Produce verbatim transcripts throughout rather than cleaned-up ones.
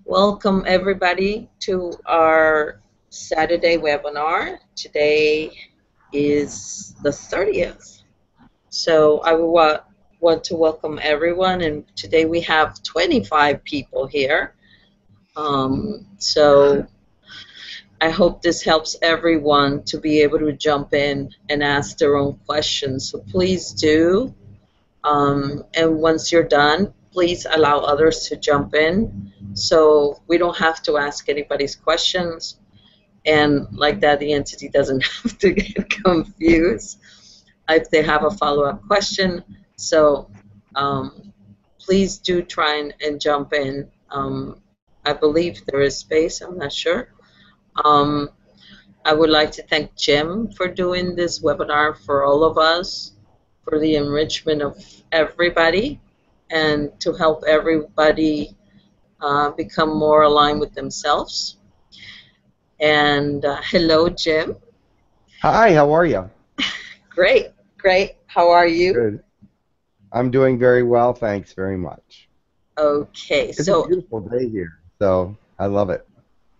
Welcome everybody to our Saturday webinar. Today is the thirtieth. So I wa want to welcome everyone, and today we have twenty-five people here. Um, so I hope this helps everyone to be able to jump in and ask their own questions. So please do. Um, and once you're done, please allow others to jump in so we don't have to ask anybody's questions, and like that the entity doesn't have to get confused if they have a follow-up question. So um, please do try and, and jump in. Um, I believe there is space, I'm not sure. Um, I would like to thank Jim for doing this webinar for all of us, for the enrichment of everybody, and to help everybody uh, become more aligned with themselves. And uh, hello, Jim. Hi, how are you? Great, great. How are you? Good. I'm doing very well, thanks very much. Okay, it's so a beautiful day here, so I love it.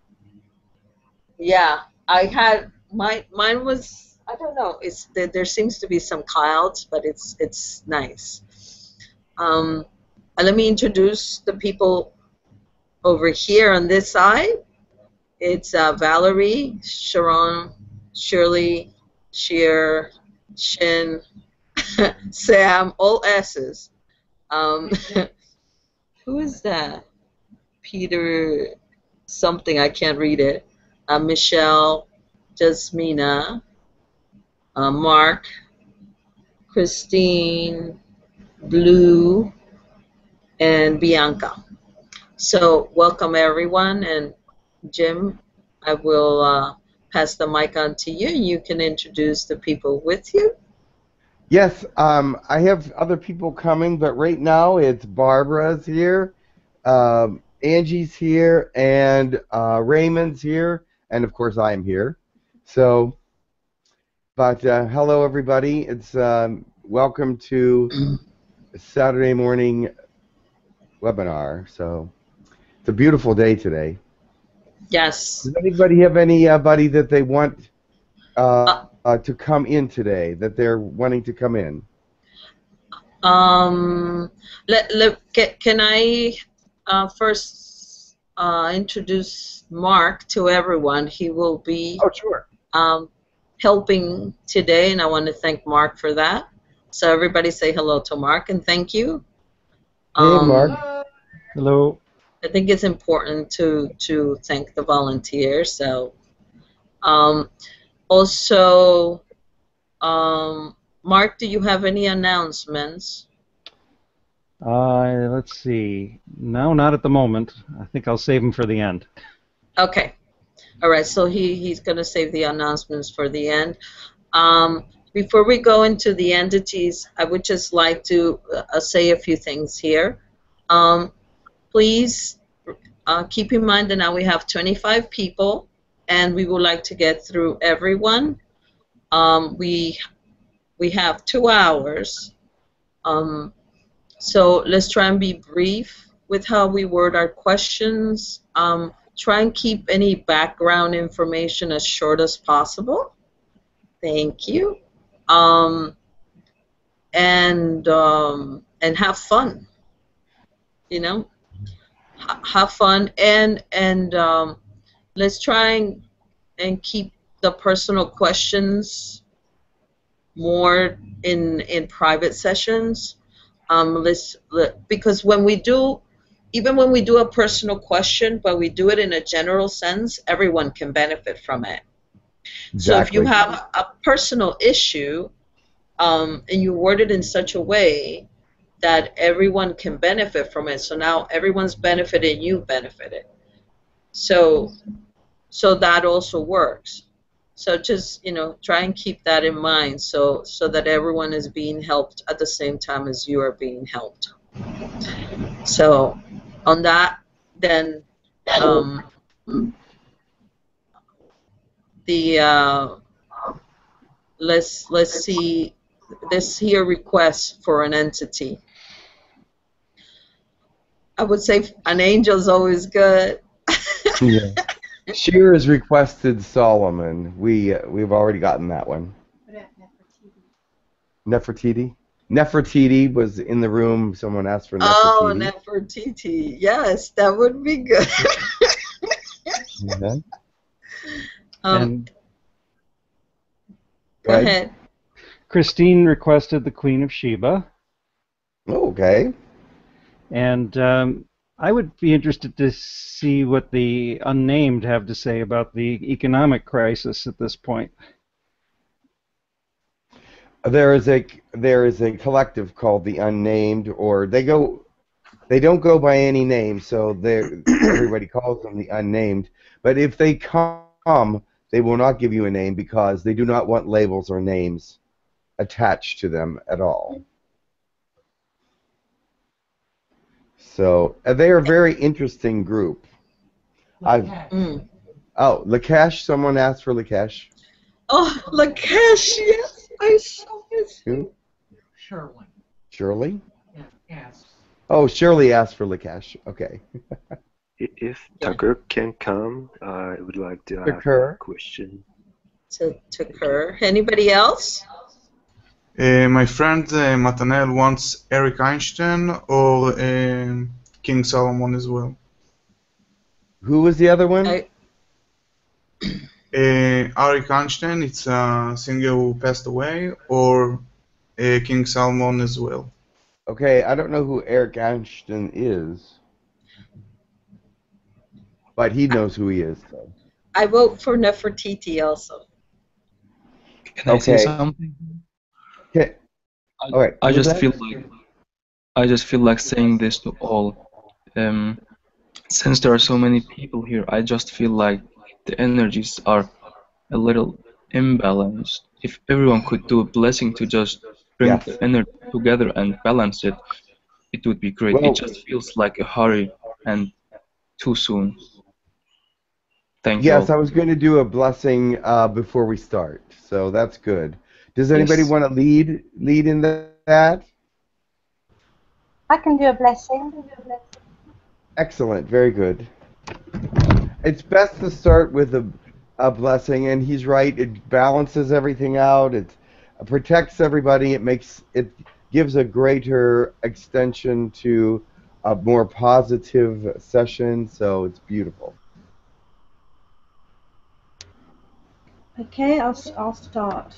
Yeah, I had my mine was I don't know. It's there, there seems to be some clouds, but it's it's nice. Um, and let me introduce the people over here on this side. It's uh, Valerie, Sharon, Shirley, Sheer, Shin, Sam, all S's. Um, who is that? Peter something, I can't read it. Uh, Michelle, Jasmina, uh, Mark, Christine, Blue, and Bianca. So welcome everyone, and Jim, I will uh, pass the mic on to you. You can introduce the people with you. Yes, um, I have other people coming, but right now it's Barbara's here, um, Angie's here, and uh, Raymond's here, and of course I'm here. So, but uh, hello everybody. It's um, welcome to Saturday morning webinar. So it's a beautiful day today. Yes. Does anybody have anybody that they want uh, uh, to come in today, that they're wanting to come in? Um, let, let, can I uh, first uh, introduce Mark to everyone? He will be oh, sure. um, helping today, and I want to thank Mark for that. So everybody say hello to Mark and thank you. Hey, um, Mark. Hello. I think it's important to to thank the volunteers. So um, also, um, Mark, do you have any announcements? Uh, let's see. No, not at the moment. I think I'll save them for the end. Okay. All right. So he he's going to save the announcements for the end. Um, before we go into the entities, I would just like to uh, say a few things here. Um, please uh, keep in mind that now we have twenty-five people, and we would like to get through everyone. Um, we we have two hours, um, so let's try and be brief with how we word our questions. Um, try and keep any background information as short as possible. Thank you. Um, and um, and have fun. You know, H have fun, and and um, let's try and and keep the personal questions more in in private sessions. Um, let's let, because when we do, even when we do a personal question, but we do it in a general sense, everyone can benefit from it. Exactly. So if you have a personal issue, um, and you word it in such a way that everyone can benefit from it, so now everyone's benefited, you benefited. So, so that also works. So just, you know, try and keep that in mind, so so that everyone is being helped at the same time as you are being helped. So, on that, then um, the uh, let's let's see this here request for an entity. I would say an angel's always good. Yeah. Sheer has requested Solomon. We uh, we've already gotten that one. Nefertiti. Nefertiti was in the room. Someone asked for Oh, Nefertiti. Nefertiti. Yes, that would be good. Mm-hmm. um, And go Right. ahead. Christine requested the Queen of Sheba. Oh, okay. And um, I would be interested to see what the unnamed have to say about the economic crisis at this point. There is a there is a collective called the Unnamed, or they go they don't go by any name, so they everybody calls them the Unnamed. But if they come, they will not give you a name because they do not want labels or names attached to them at all. So uh, they are a very interesting group. I've Mm. oh Lakesh, someone asked for Lakesh. Oh, Lakesh, yes, I saw his. Who? Sherwin. Shirley? Yeah, yes. Oh, Shirley asked for Lakesh. Okay. If Tucker can come, I would like to ask Tucker. a question. To, to Kerr. Anybody else? Uh, my friend uh, Matanel wants Eric Einstein or um King Solomon as well. Who was the other one? I, Uh, Eric Einstein, it's a singer who passed away, or uh, King Solomon as well. Okay, I don't know who Eric Einstein is, but he knows who he is. So. I vote for Nefertiti also. Can I say Okay. something? Okay. I, All right. I who's just that? feel like I just feel like saying this to all. Um, since there are so many people here, I just feel like the energies are a little imbalanced. If everyone could do a blessing to just bring Yes. the energy together and balance it, it would be great. Well- It just feels like a hurry and too soon. Thank you Yes, all. I was going to do a blessing uh, before we start, so that's good. Does anybody Yes. want to lead lead in that? I can do a blessing. Excellent, very good. It's best to start with a, a blessing, and he's right. It balances everything out. It protects everybody. It makes it gives a greater extension to a more positive session. So it's beautiful. Okay, I'll, I'll start.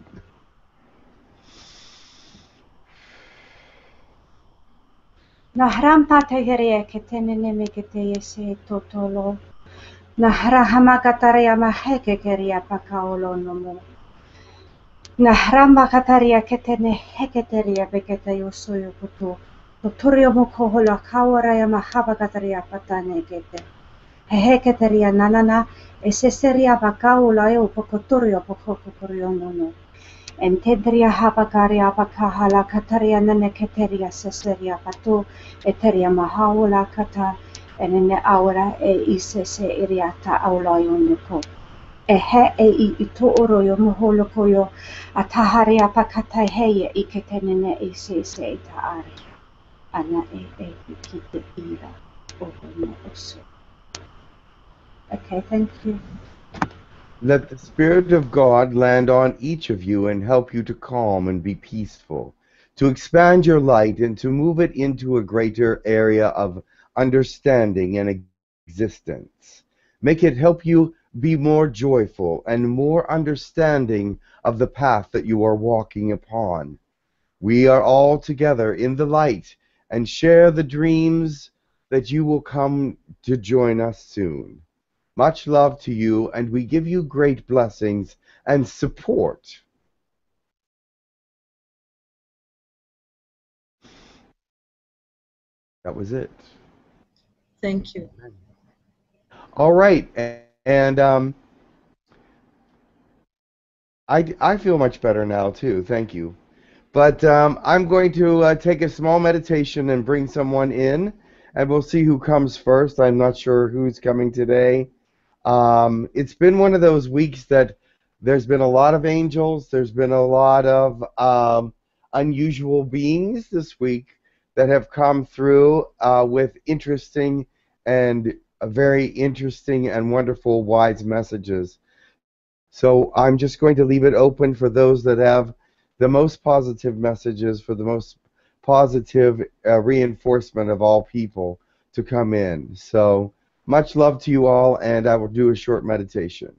Nahrampa tegeria ke tenene me ke te ese totolo. Nahrahama kataria maheke keria pakaolo nomo. Nahramba kataria ke tene heketeria bekete yosoyo kutu. Totorio mo kohola kawara ya mahaba kataria patane kete. Heheketeria nanana eseseria pakaola yo pokotorio pokotorio nono. Entendria habakaria bakahala kataria nene keteria seseria patu eteria mahaula kata enene aura e isese iriata aula yoniko. Ehe e i ito oro yo moholo koyo ataharia pakata heye iketenene isese itaare. Ana e e ikite ira ohono oso. Okay, thank you. Let the Spirit of God land on each of you and help you to calm and be peaceful, to expand your light and to move it into a greater area of understanding and existence. Make it help you be more joyful and more understanding of the path that you are walking upon. We are all together in the light and share the dreams that you will come to join us soon. Much love to you, and we give you great blessings and support. That was it. Thank you. All right, and um, I, I feel much better now, too. Thank you. But um, I'm going to uh, take a small meditation and bring someone in, and we'll see who comes first. I'm not sure who's coming today. Um, it's been one of those weeks that there's been a lot of angels. There's been a lot of um, unusual beings this week, that have come through uh, with interesting and uh, very interesting and wonderful wise messages. So I'm just going to leave it open for those that have the most positive messages, for the most positive uh, reinforcement of all people to come in. So much love to you all, and I will do a short meditation.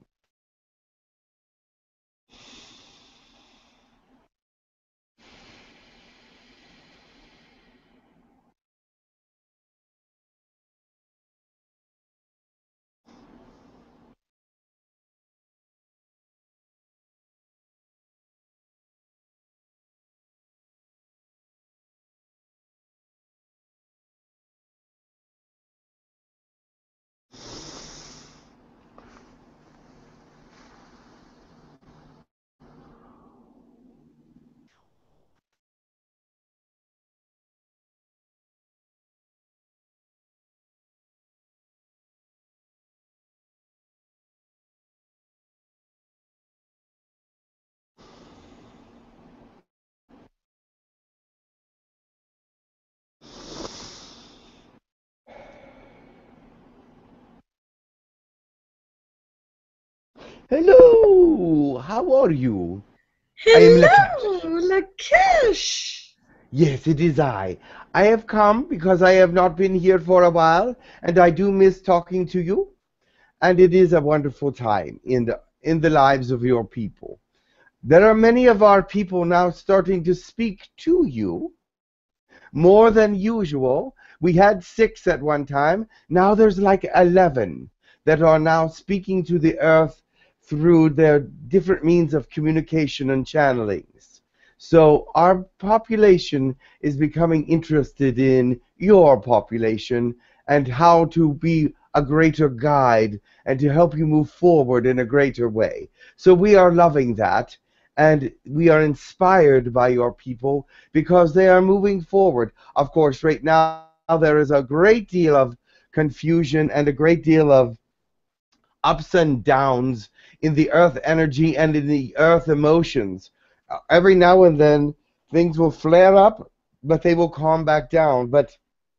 Hello, how are you? I am Lakesh. Hello, Lakesh. Yes, it is I. I have come because I have not been here for a while, and I do miss talking to you. And it is a wonderful time in the in the lives of your people. There are many of our people now starting to speak to you, more than usual. We had six at one time. Now there's like eleven that are now speaking to the earth through their different means of communication and channelings. So our population is becoming interested in your population and how to be a greater guide and to help you move forward in a greater way. So we are loving that. And we are inspired by your people because they are moving forward. Of course, right now there is a great deal of confusion and a great deal of ups and downs in the earth energy and in the earth emotions. Uh, every now and then things will flare up, but they will calm back down. But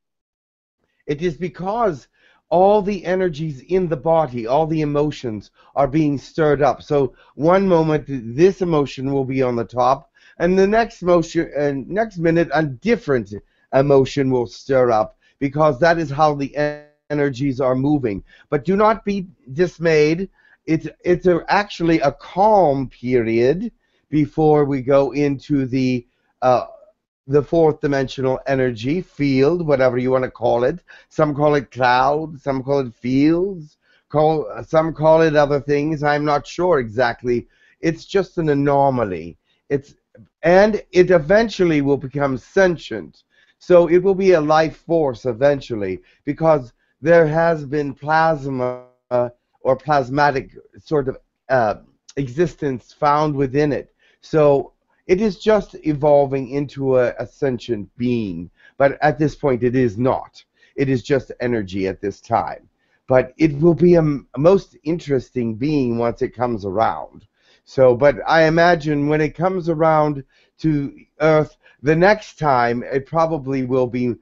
it is because all the energies in the body, all the emotions are being stirred up. So one moment this emotion will be on the top, and the next motion, uh, next minute a different emotion will stir up, because that is how the en energies are moving. But do not be dismayed. It's it's a, actually a calm period before we go into the uh, the fourth dimensional energy field, whatever you want to call it. Some call it clouds, some call it fields, call, some call it other things. I'm not sure exactly. It's just an anomaly. It's, and it eventually will become sentient. So it will be a life force eventually, because there has been plasma or plasmatic sort of uh, existence found within it. So it is just evolving into a, a sentient being, but at this point it is not. It is just energy at this time. But it will be a, a most interesting being once it comes around. So, but I imagine when it comes around to Earth, the next time it probably will be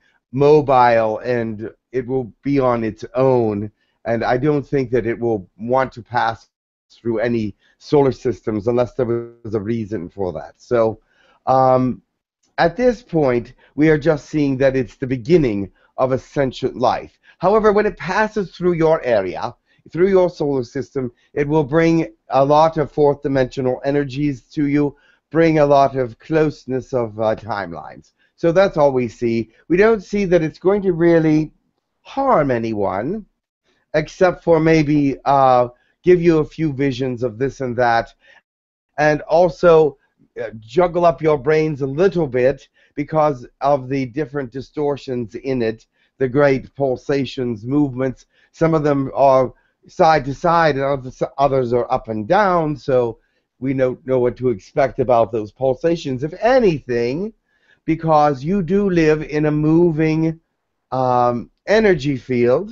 mobile and it will be on its own. And I don't think that it will want to pass through any solar systems unless there was a reason for that. So um, at this point, we are just seeing that it's the beginning of a sentient life. However, when it passes through your area, through your solar system, it will bring a lot of fourth dimensional energies to you, bring a lot of closeness of uh, timelines. So that's all we see. We don't see that it's going to really harm anyone, except for maybe uh, give you a few visions of this and that, and also uh, juggle up your brains a little bit because of the different distortions in it, the great pulsations, movements. Some of them are side to side, and others are up and down, so we don't know what to expect about those pulsations, if anything, because you do live in a moving um, energy field,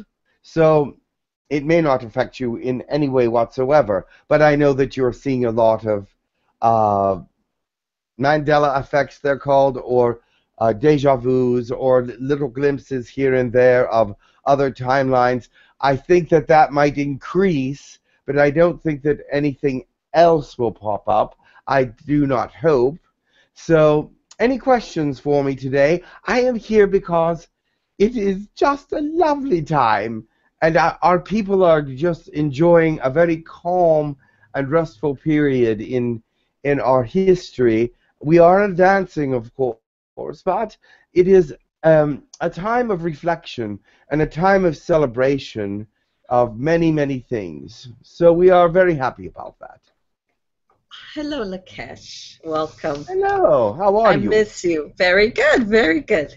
so it may not affect you in any way whatsoever. But I know that you're seeing a lot of uh, Mandela effects, they're called, or uh, deja vus or little glimpses here and there of other timelines. I think that that might increase, but I don't think that anything else will pop up. I do not hope. So, any questions for me today? I am here because it is just a lovely time, and our, our people are just enjoying a very calm and restful period in in our history. We are advancing, of course, but it is um, a time of reflection and a time of celebration of many, many things. So we are very happy about that. Hello, Lakesh. Welcome. Hello, how are I you? miss you. Very good, very good.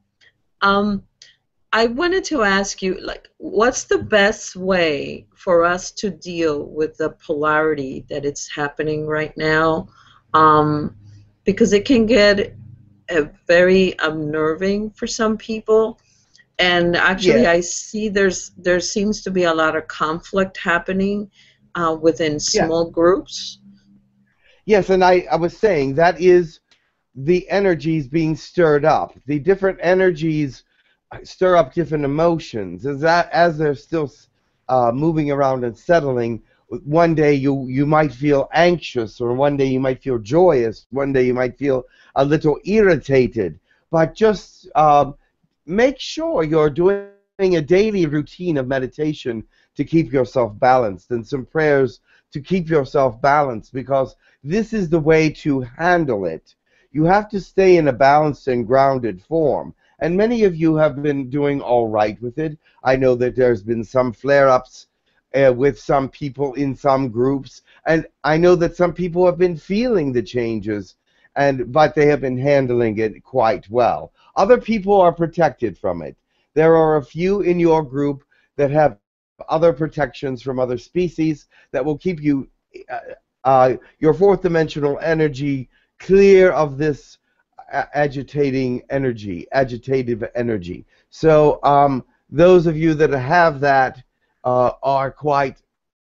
Um, I wanted to ask you, like, what's the best way for us to deal with the polarity that it's happening right now? Um, because it can get uh, very unnerving for some people. And actually, Yeah, I see there's there seems to be a lot of conflict happening uh, within yeah. small groups. Yes, and I, I was saying that is the energies being stirred up. The different energies stir up different emotions. As that as they're still uh, moving around and settling, one day you you might feel anxious, or one day you might feel joyous, one day you might feel a little irritated. But just um, make sure you're doing a daily routine of meditation to keep yourself balanced, and some prayers to keep yourself balanced, because this is the way to handle it. You have to stay in a balanced and grounded form. And many of you have been doing all right with it. I know that there's been some flare-ups uh, with some people in some groups, and I know that some people have been feeling the changes, and but they have been handling it quite well. Other people are protected from it. There are a few in your group that have other protections from other species that will keep you, uh, uh, your fourth dimensional energy, clear of this agitating energy, agitative energy. So um, those of you that have that uh, are quite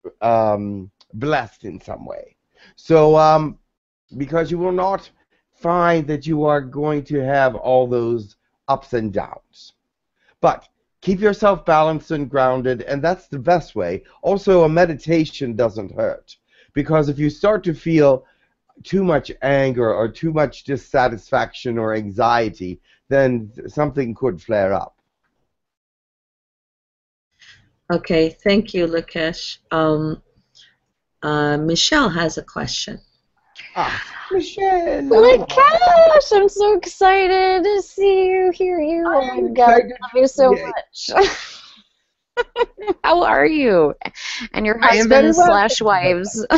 um, blessed in some way. So um, because you will not find that you are going to have all those ups and downs. But keep yourself balanced and grounded, and that's the best way. Also, a meditation doesn't hurt, because if you start to feel too much anger or too much dissatisfaction or anxiety, then something could flare up. Okay, thank you, Lakesh. Um, uh, Michelle has a question. Ah, Michelle! Lakesh, I'm so excited to see you, hear you. I Oh my am God, I excited. love you so Yeah, much. How are you? And your I am very husbands well. slash Thank you very much. wives.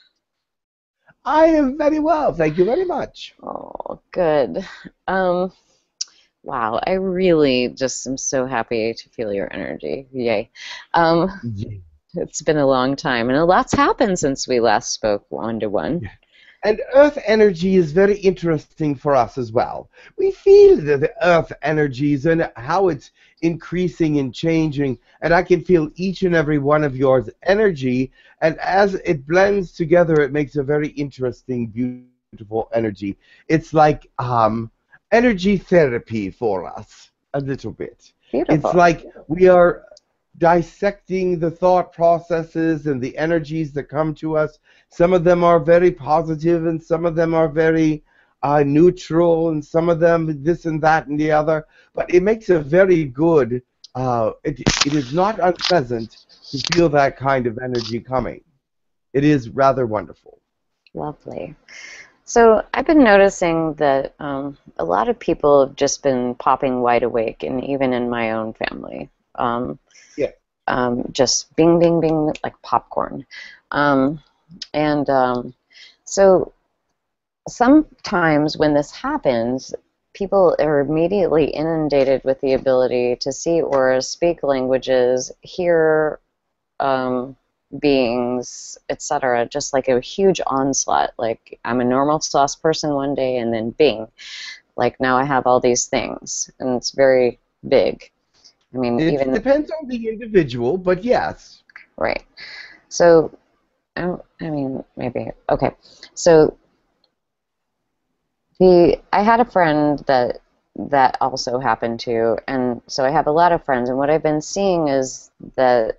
I am very well. Thank you very much. Oh, good. Um, wow, I really just am so happy to feel your energy. Yay. Um, Yeah. it's been a long time, and a lot's happened since we last spoke one-to-one. And earth energy is very interesting for us as well. We feel the, the earth energies and how it's increasing and changing, and I can feel each and every one of yours energy, and as it blends together, it makes a very interesting, beautiful energy. It's like um, energy therapy for us, a little bit. Beautiful. It's like we are dissecting the thought processes and the energies that come to us. Some of them are very positive, and some of them are very uh, neutral, and some of them this and that and the other. But it makes a very good, uh, it, it is not unpleasant to feel that kind of energy coming. It is rather wonderful. Lovely. So I've been noticing that um, a lot of people have just been popping wide awake, and even in my own family. Um, Yeah. Um, just bing, bing, bing, like popcorn. Um, and um, so sometimes when this happens, people are immediately inundated with the ability to see auras, speak languages, hear um, beings, et cetera. Just like a huge onslaught. Like I'm a normal sauce person one day, and then bing, like now I have all these things, and it's very big. I mean, It even depends on the individual, but yes. right. So, I, I mean, maybe okay. So, the I had a friend that that also happen too. And so I have a lot of friends, and what I've been seeing is that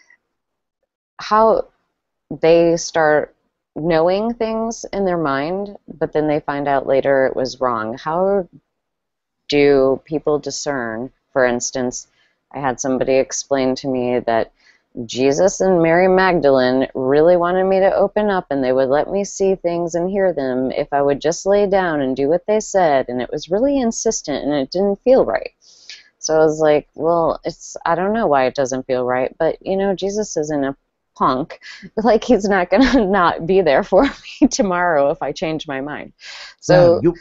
how they start knowing things in their mind, but then they find out later it was wrong. How do people discern? For instance, I had somebody explain to me that Jesus and Mary Magdalene really wanted me to open up, and they would let me see things and hear them if I would just lay down and do what they said, and it was really insistent and it didn't feel right. So I was like, well, it's, I don't know why it doesn't feel right, but you know, Jesus isn't a punk. Like, he's not gonna not be there for me tomorrow if I change my mind. So Well, you,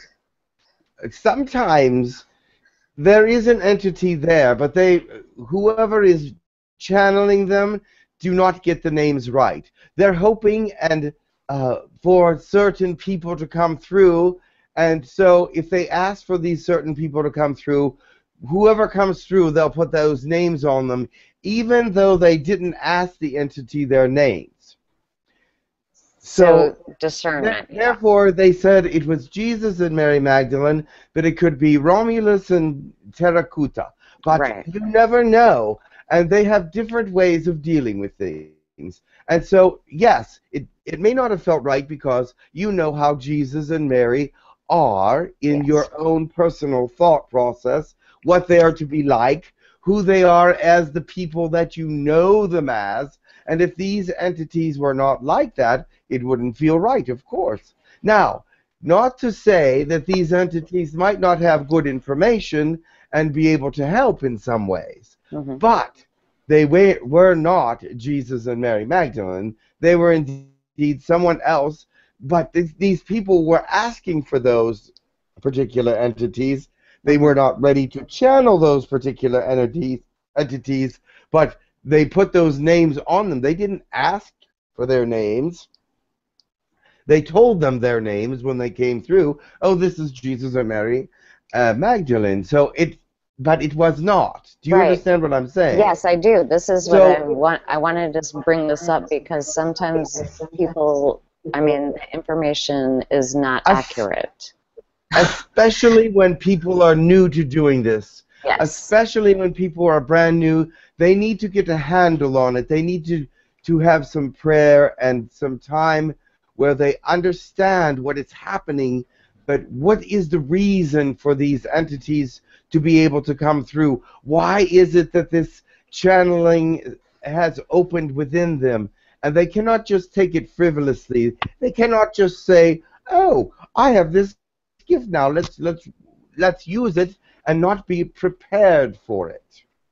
sometimes there is an entity there, but they, whoever is channeling them, do not get the names right. They're hoping and uh, for certain people to come through, and so if they ask for these certain people to come through, whoever comes through, they'll put those names on them, even though they didn't ask the entity their names. So, So discernment. th- therefore, they said it was Jesus and Mary Magdalene, but it could be Romulus and Terracotta. But Right. you never know, and they have different ways of dealing with things. And so, yes, it, it may not have felt right because you know how Jesus and Mary are in Yes. your own personal thought process, what they are to be like, who they are as the people that you know them as. And if these entities were not like that, it wouldn't feel right, of course. Now, not to say that these entities might not have good information and be able to help in some ways, Mm-hmm. but they wa- were not Jesus and Mary Magdalene. They were indeed someone else, but th- these people were asking for those particular entities. They were not ready to channel those particular entities, entities, but they put those names on them. They didn't ask for their names. They told them their names when they came through. Oh, this is Jesus and Mary uh, Magdalene. So it, but it was not. Do you Right. understand what I'm saying? Yes, I do. This is what So- I want. I wanted to just bring this up because sometimes people, I mean, information is not I- accurate. Especially when people are new to doing this. Yes. Especially when people are brand new, they need to get a handle on it. They need to, to have some prayer and some time where they understand what is happening, but what is the reason for these entities to be able to come through? Why is it that this channeling has opened within them? And they cannot just take it frivolously. They cannot just say, oh, I have this gift now, let's let's let's use it, and not be prepared for it.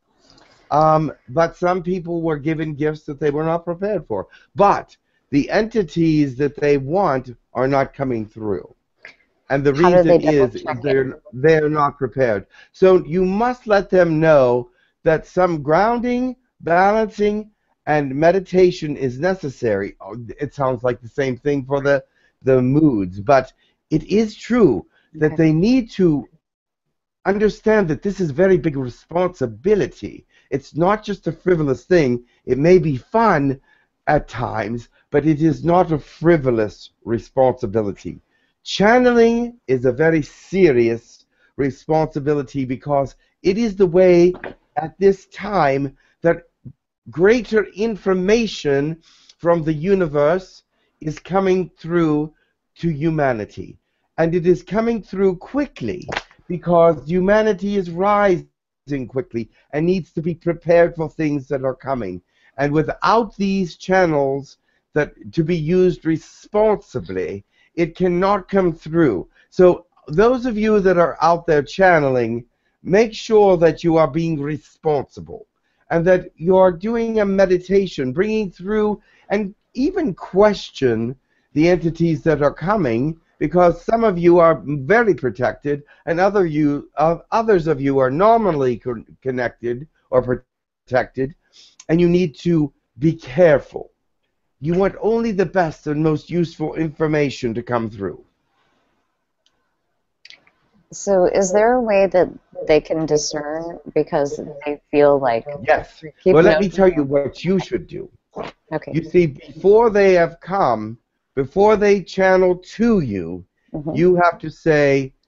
Um, but some people were given gifts that they were not prepared for. But the entities that they want are not coming through. And the How do reason they double is check it? they're they're not prepared. So you must let them know that some grounding, balancing, and meditation is necessary. Oh, it sounds like the same thing for the, the moods, but it is true that Okay. they need to understand that this is very big responsibility. It's not just a frivolous thing. It may be fun at times, but it is not a frivolous responsibility. Channeling is a very serious responsibility because it is the way at this time that greater information from the universe is coming through to humanity. And it is coming through quickly because humanity is rising quickly and needs to be prepared for things that are coming. And without these channels that to be used responsibly, it cannot come through. So those of you that are out there channeling, make sure that you are being responsible and that you are doing a meditation, bringing through and even question the entities that are coming, because some of you are very protected and other you, uh, others of you are normally co- connected or protected, and you need to be careful. You want only the best and most useful information to come through. So is there a way that they can discern because they feel like Yes. keep Well, let me noting- tell you what you should do. Okay. You see, before they have come, before they channel to you, Mhm. you have to say,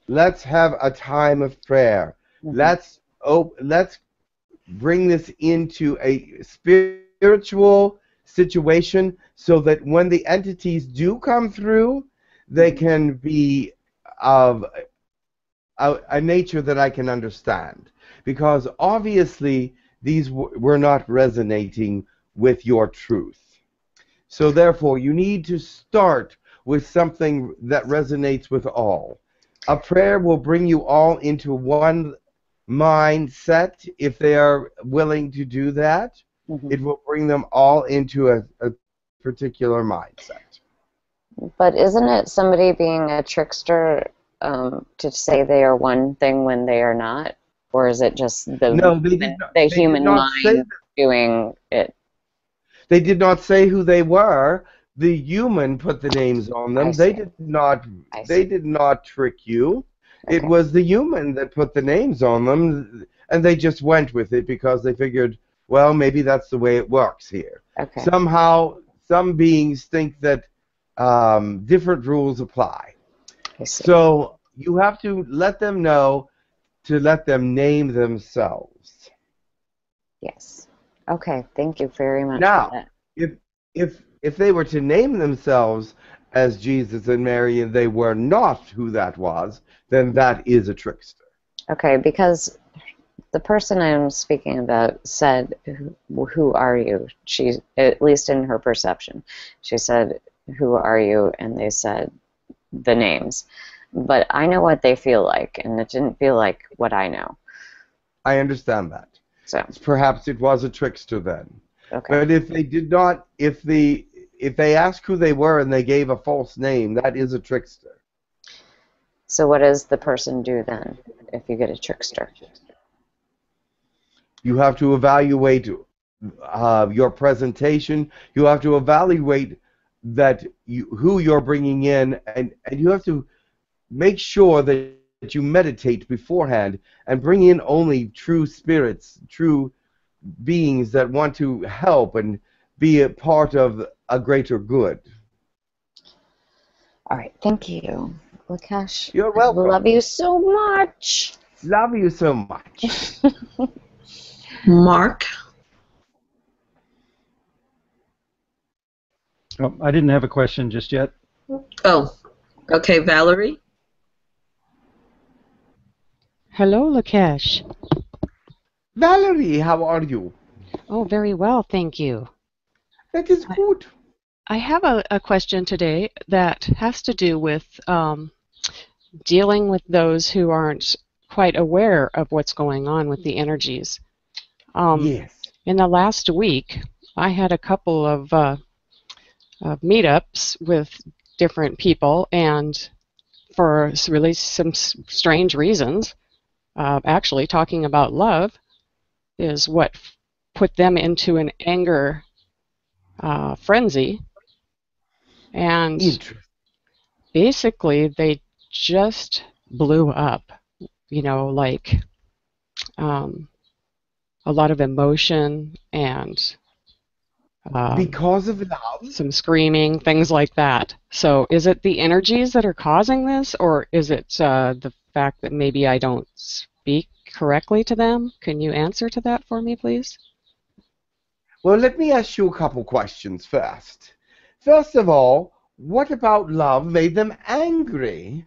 let's have a time of prayer. Mm-hmm. Let's oh, let's bring this into a spiritual situation so that when the entities do come through, they can be of a, a nature that I can understand. Because obviously these w were not resonating with your truth. So therefore you need to start with something that resonates with all. A prayer will bring you all into one mindset if they are willing to do that. Mm-hmm. It will bring them all into a, a particular mindset. But isn't it somebody being a trickster um, to say they are one thing when they are not? Or is it just the, No, they human, did not, the they did human not say mind doing it? They did not say who they were. The human put the names on them. I They see. did not. I They see. did not trick you. It Okay. was the human that put the names on them, and they just went with it because they figured, well, maybe that's the way it works here. Okay. Somehow, some beings think that um, different rules apply. I see. So you have to let them know to let them name themselves. Yes. Okay. Thank you very much Now, for that. if if if they were to name themselves as Jesus and Mary and they were not who that was, then that is a trickster. Okay, because the person I'm speaking about said, "Who, who are you?" She, at least in her perception, she said, "Who are you?" And they said the names. But I know what they feel like, and it didn't feel like what I know. I understand that. So Perhaps it was a trickster then. okay. But if they did not, if the if they asked who they were and they gave a false name, that is a trickster. So what does the person do then if you get a trickster? You have to evaluate uh, your presentation. You have to evaluate that you, who you're bringing in, and, and you have to make sure that you meditate beforehand and bring in only true spirits, true beings that want to help and be a part of a greater good. All right. Thank you, Lakesh. You're welcome. I love you so much. Love you so much. Mark? Oh, I didn't have a question just yet. Oh, okay, Valerie? Hello, Lakesh. Valerie, how are you? Oh, very well, thank you. That is good. I have a, a question today that has to do with um, dealing with those who aren't quite aware of what's going on with the energies. Um, Yes. In the last week, I had a couple of uh, uh, meetups with different people, and for really some strange reasons, uh, actually talking about love is what put them into an anger uh, frenzy. And basically, they just blew up, you know, like um, a lot of emotion and um, because of love? Some screaming, things like that. So is it the energies that are causing this, or is it uh, the fact that maybe I don't speak correctly to them? Can you answer to that for me, please? Well, let me ask you a couple questions first. First of all, what about love made them angry?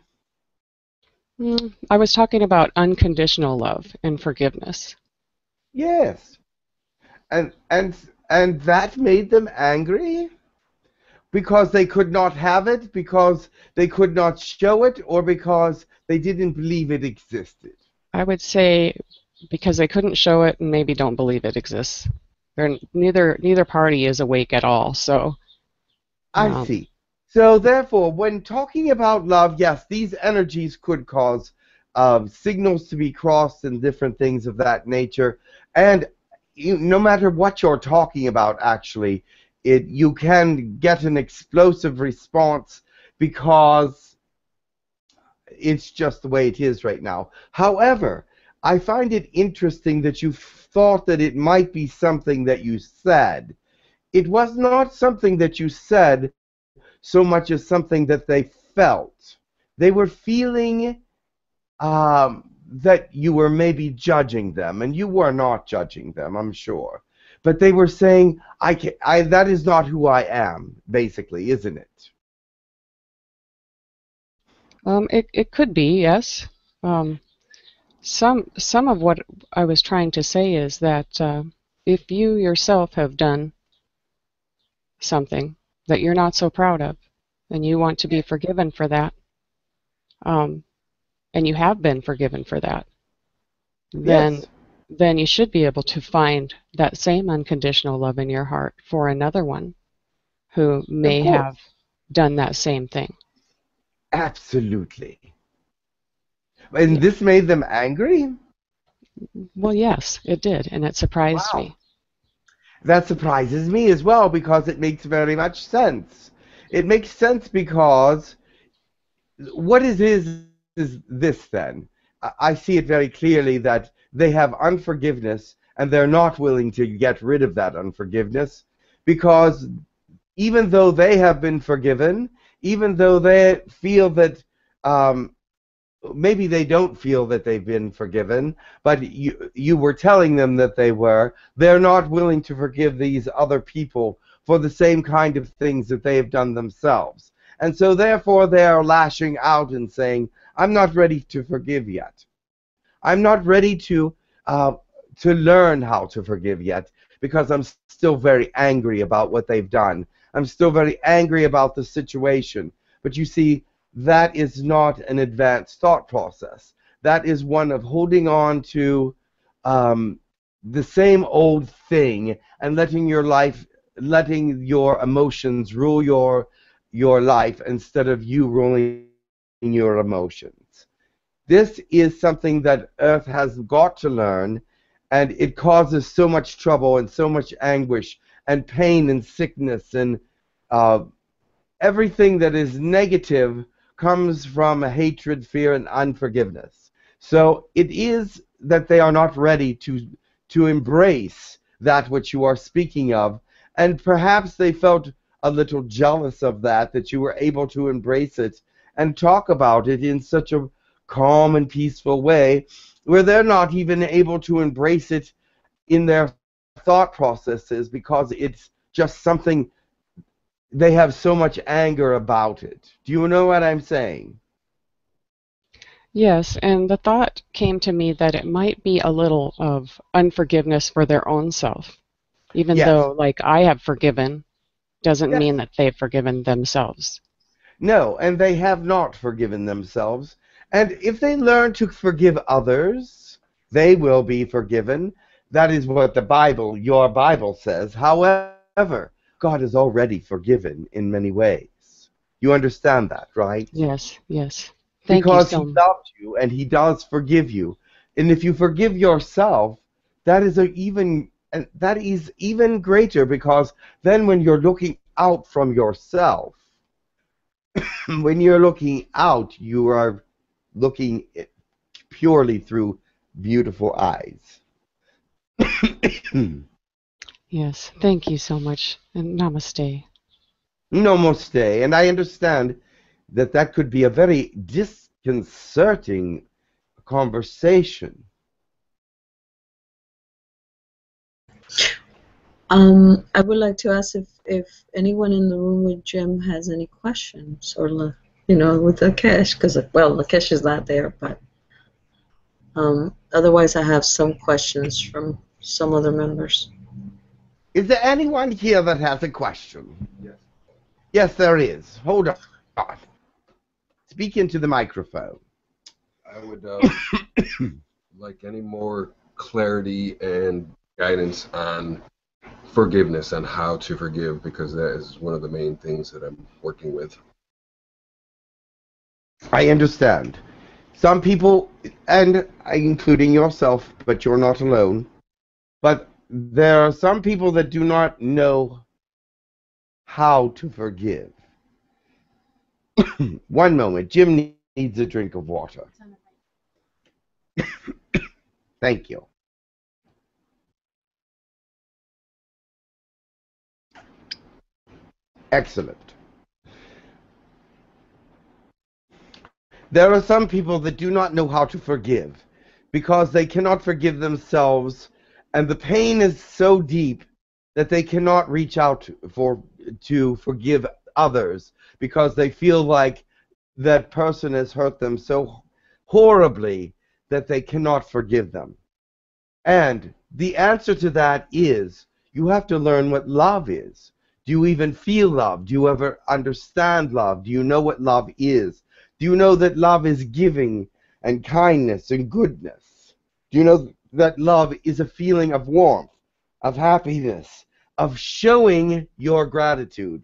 Mm, I was talking about unconditional love and forgiveness. Yes. And and and that made them angry? Because they could not have it, because they could not show it, or because they didn't believe it existed? I would say because they couldn't show it and maybe don't believe it exists. They're neither neither party is awake at all. So I um, see. So therefore, when talking about love, yes, these energies could cause uh, signals to be crossed and different things of that nature. And you, no matter what you're talking about, actually, it you can get an explosive response because it's just the way it is right now. However, I find it interesting that you thought that it might be something that you said. It was not something that you said so much as something that they felt. They were feeling um, that you were maybe judging them, and you were not judging them, I'm sure. But they were saying, I can, I, that is not who I am, basically, isn't it? Um, it, it could be, yes. Um, some some of what I was trying to say is that uh, if you yourself have done something that you're not so proud of, and you want to be forgiven for that, um, and you have been forgiven for that, then Yes. then you should be able to find that same unconditional love in your heart for another one who Of may course. have done that same thing. Absolutely. And Yeah. this made them angry? Well, yes, it did, and it surprised Wow. me. That surprises me as well because it makes very much sense. It makes sense because what it is is this then. I I see it very clearly that they have unforgiveness and they're not willing to get rid of that unforgiveness because even though they have been forgiven, even though they feel that um, maybe they don't feel that they've been forgiven, but you you were telling them that they were, they're not willing to forgive these other people for the same kind of things that they have done themselves. And so therefore they are lashing out and saying, I'm not ready to forgive yet. I'm not ready to uh, to learn how to forgive yet because I'm still very angry about what they've done. I'm still very angry about the situation. But you see, that is not an advanced thought process. That is one of holding on to um, the same old thing and letting your life, letting your emotions rule your your life instead of you ruling your emotions. This is something that Earth has got to learn, and it causes so much trouble and so much anguish and pain and sickness and uh, everything that is negative comes from hatred, fear, and unforgiveness. So it is that they are not ready to to embrace that which you are speaking of, and perhaps they felt a little jealous of that, that you were able to embrace it and talk about it in such a calm and peaceful way, where they're not even able to embrace it in their thought processes because it's just something they have so much anger about it. Do you know what I'm saying? Yes, and the thought came to me that it might be a little of unforgiveness for their own self. Even Yes. though, like, I have forgiven, doesn't Yes. mean that they've forgiven themselves. No, and they have not forgiven themselves. And if they learn to forgive others, they will be forgiven. That is what the Bible, your Bible says. However, God is already forgiven in many ways. You understand that, right? Yes, yes. Thank you Because so he much. loved you and he does forgive you. And if you forgive yourself, that is a even and that is even greater because then when you're looking out from yourself, when you're looking out, you are looking purely through beautiful eyes. Yes, thank you so much, and namaste. Namaste. And I understand that that could be a very disconcerting conversation. Um, I would like to ask if, if anyone in the room with Jim has any questions, or la- you know, with Lakesh, because well, Lakesh is not there, but um, otherwise, I have some questions from some other members. Is there anyone here that has a question? Yes. Yes, there is. Hold on. Speak into the microphone. I would uh, like any more clarity and guidance on forgiveness and how to forgive, because that is one of the main things that I'm working with. I understand. Some people, and including yourself, but you're not alone, but there are some people that do not know how to forgive. One moment. Jim needs a drink of water. Thank you. Excellent. There are some people that do not know how to forgive because they cannot forgive themselves, and the pain is so deep that they cannot reach out for to forgive others because they feel like that person has hurt them so horribly that they cannot forgive them. And the answer to that is you have to learn what love is. Do you even feel love? Do you ever understand love? Do you know what love is? Do you know that love is giving and kindness and goodness? Do you know that love is a feeling of warmth, of happiness, of showing your gratitude?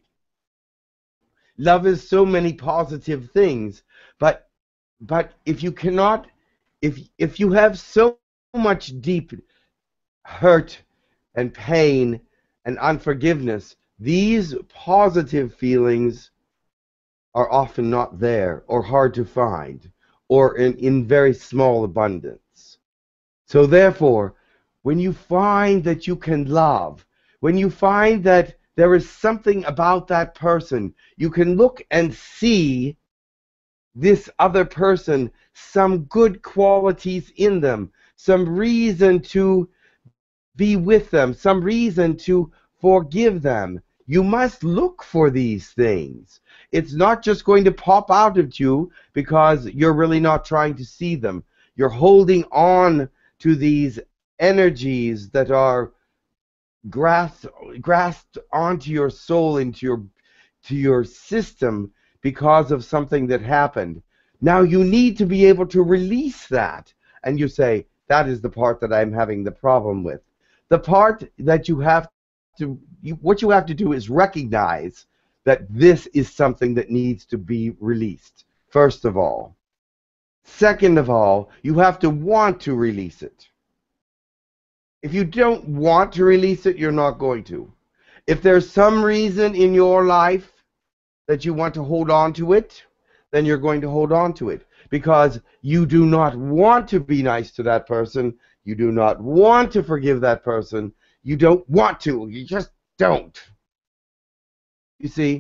Love is so many positive things, but but if you cannot, if if you have so much deep hurt and pain and unforgiveness, these positive feelings are often not there or hard to find or in, in very small abundance. So therefore, when you find that you can love, when you find that there is something about that person, you can look and see this other person, some good qualities in them, some reason to be with them, some reason to forgive them. You must look for these things. It's not just going to pop out at you because you're really not trying to see them. You're holding on to these energies that are grasped, grasped onto your soul, into your, to your system because of something that happened. Now you need to be able to release that. And you say, that is the part that I'm having the problem with. The part that you have to, you, what you have to do is recognize that this is something that needs to be released, first of all. Second of all, you have to want to release it. If you don't want to release it, you're not going to. If there's some reason in your life that you want to hold on to it, then you're going to hold on to it because you do not want to be nice to that person. You do not want to forgive that person. You don't want to. You just don't. You see,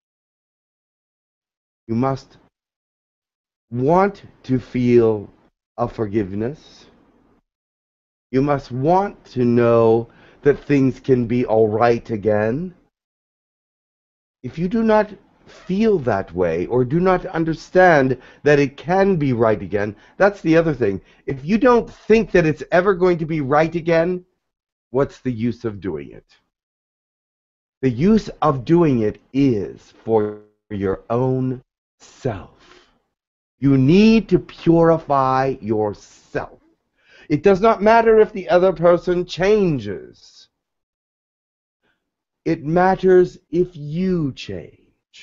you must want to feel a forgiveness. You must want to know that things can be all right again. If you do not feel that way or do not understand that it can be right again, that's the other thing. If you don't think that it's ever going to be right again, what's the use of doing it? The use of doing it is for your own self. You need to purify yourself. It does not matter if the other person changes. It matters if you change.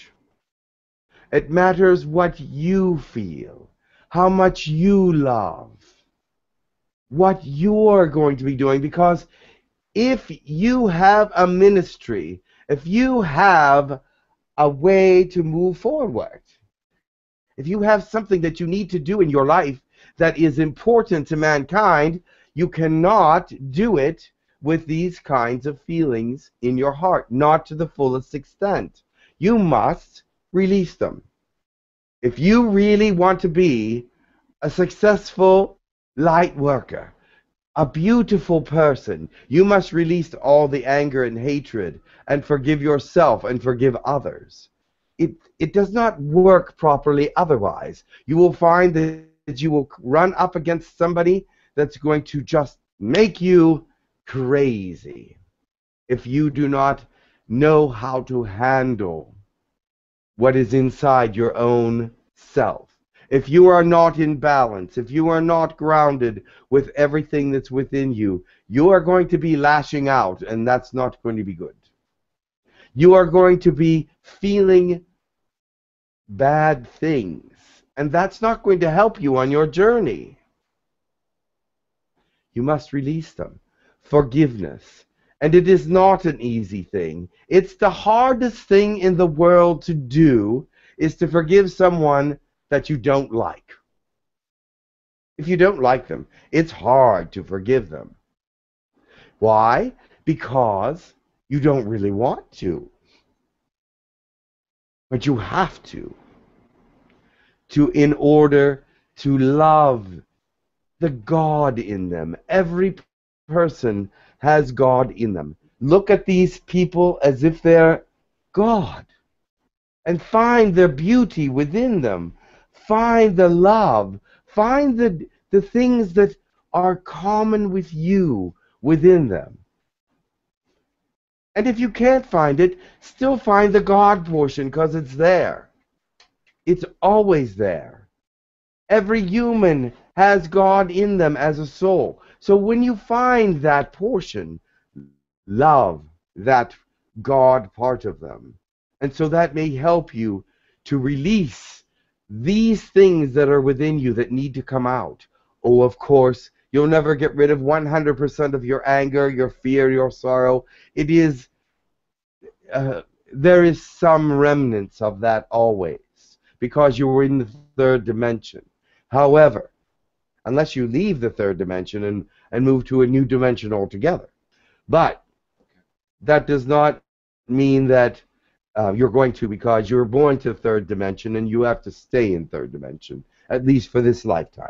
It matters what you feel, how much you love, what you're going to be doing. Because if you have a ministry, if you have a way to move forward, if you have something that you need to do in your life that is important to mankind, you cannot do it with these kinds of feelings in your heart, not to the fullest extent. You must release them. If you really want to be a successful light worker, a beautiful person, you must release all the anger and hatred and forgive yourself and forgive others. It, it does not work properly otherwise. You will find that you will run up against somebody that's going to just make you crazy if you do not know how to handle what is inside your own self. If you are not in balance, if you are not grounded with everything that's within you, you are going to be lashing out, and that's not going to be good. You are going to be feeling bad things, and that's not going to help you on your journey. You must release them. Forgiveness. And it is not an easy thing. It's the hardest thing in the world to do, is to forgive someone that you don't like. If you don't like them, it's hard to forgive them. Why? Because you don't really want to. But you have to. to in order to love the God in them. Every person has God in them. Look at these people as if they're God, and find the beauty within them. Find the love. Find the, the things that are common with you within them. And if you can't find it, still find the God portion, because it's there. It's always there. Every human has God in them as a soul. So when you find that portion, love that God part of them. And so that may help you to release these things that are within you that need to come out. Oh, of course, you'll never get rid of one hundred percent of your anger, your fear, your sorrow. It is, uh, there is some remnants of that always, because you're in the third dimension. However, unless you leave the third dimension and, and move to a new dimension altogether. But that does not mean that uh, you're going to, because you're born to third dimension and you have to stay in third dimension, at least for this lifetime.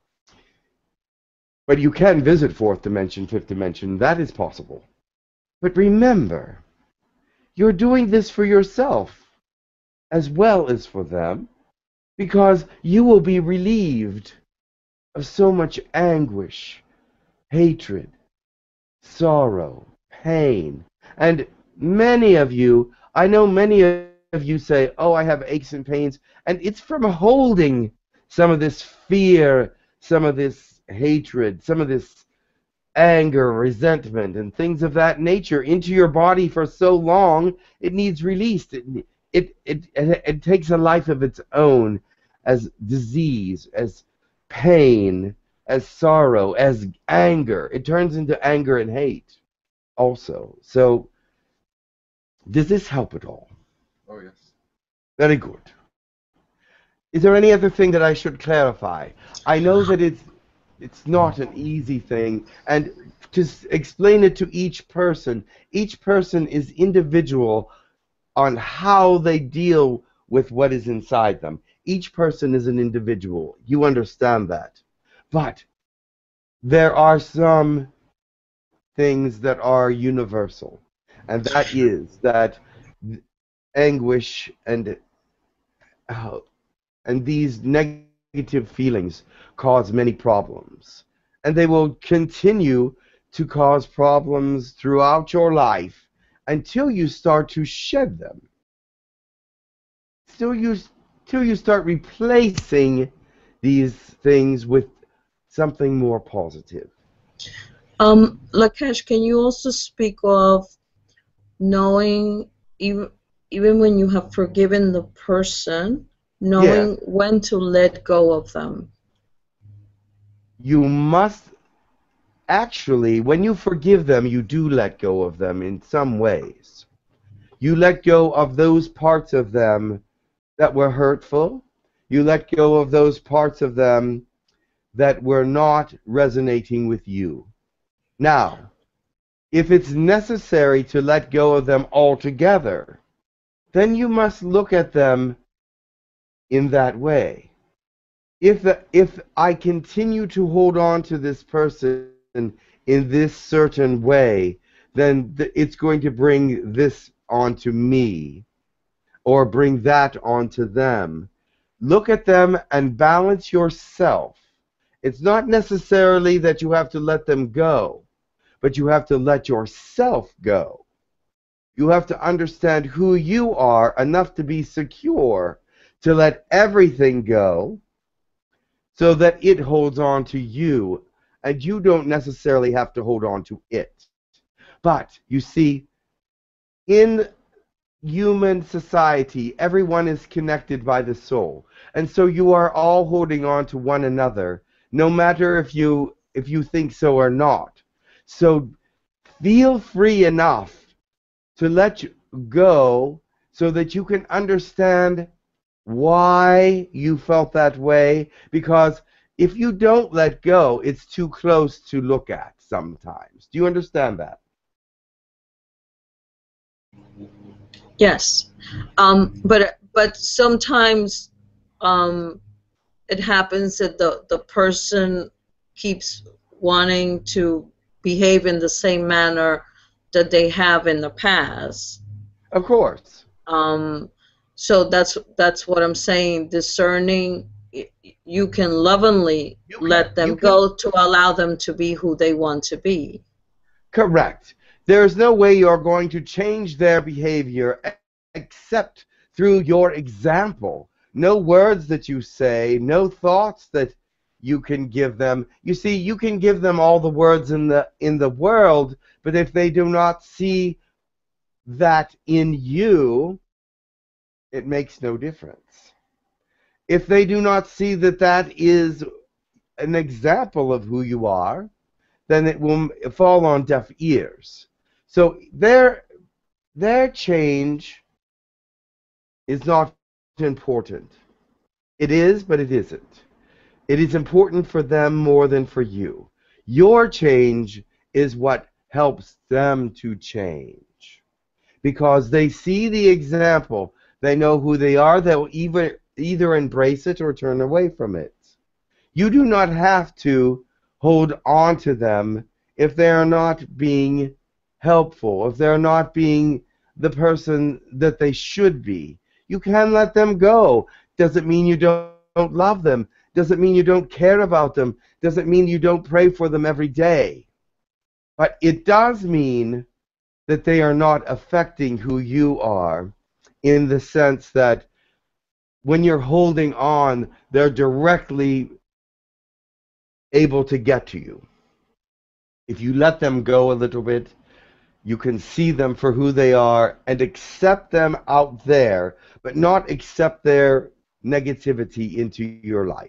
But you can visit fourth dimension, fifth dimension. That is possible. But remember, you're doing this for yourself as well as for them, because you will be relieved of so much anguish, hatred, sorrow, pain. And many of you, I know many of you say, oh, I have aches and pains, and it's from holding some of this fear, some of this hatred, some of this anger, resentment, and things of that nature into your body for so long. It needs released. It, it, it, it, it takes a life of its own, as disease, as pain, as sorrow, as anger. It turns into anger and hate also. So, does this help at all? Oh, yes. Very good. Is there any other thing that I should clarify? I know that it's it's not an easy thing, and to explain it to each person, each person is individual on how they deal with what is inside them. Each person is an individual. You understand that. But there are some things that are universal, and that is that anguish and uh, and these negative feelings cause many problems, and they will continue to cause problems throughout your life until you start to shed them. Still you till you start replacing these things with something more positive. Um, Lakesh, can you also speak of knowing, even, even when you have forgiven the person, knowing Yes. when to let go of them? You must actually, when you forgive them, you do let go of them in some ways. You let go of those parts of them that were hurtful. You let go of those parts of them that were not resonating with you. Now, if it's necessary to let go of them altogether, then you must look at them in that way. If, the, if I continue to hold on to this person in this certain way, then th- it's going to bring this onto me, or bring that onto them. Look at them and balance yourself. It's not necessarily that you have to let them go, but you have to let yourself go. You have to understand who you are enough to be secure to let everything go, so that it holds on to you, and you don't necessarily have to hold on to it. But, you see, in human society, everyone is connected by the soul, and so you are all holding on to one another, no matter if you if you think so or not. So feel free enough to let you go, so that you can understand why you felt that way, because if you don't let go, it's too close to look at sometimes. Do you understand that? Yes. Um, but but sometimes um, it happens that the, the person keeps wanting to behave in the same manner that they have in the past. Of course. Um, so that's that's what I'm saying. Discerning, you can lovingly You can, let them you can, go to allow them to be who they want to be. Correct. There's no way you're going to change their behavior except through your example. No words that you say, no thoughts that you can give them. You see, you can give them all the words in the in the world, but if they do not see that in you, it makes no difference. If they do not see that that is an example of who you are, then it will fall on deaf ears. So their their change is not important. It is, but it isn't. It is important for them more than for you. Your change is what helps them to change. Because they see the example, they know who they are, they'll either, either embrace it or turn away from it. You do not have to hold on to them if they are not being helpful, if they're not being the person that they should be. You can let them go. Doesn't mean you don't, don't love them. Doesn't mean you don't care about them. Doesn't mean you don't pray for them every day. But it does mean that they are not affecting who you are, in the sense that when you're holding on, they're directly able to get to you. If you let them go a little bit, you can see them for who they are and accept them out there, but not accept their negativity into your life.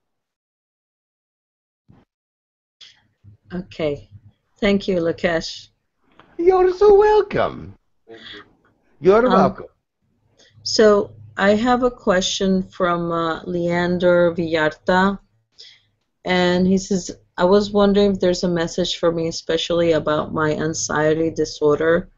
Okay. Thank you, Lakesh. You're so welcome. You're Um, welcome. So I have a question from uh, Leander Villarta, and he says, I was wondering if there's a message for me, especially about my anxiety disorder.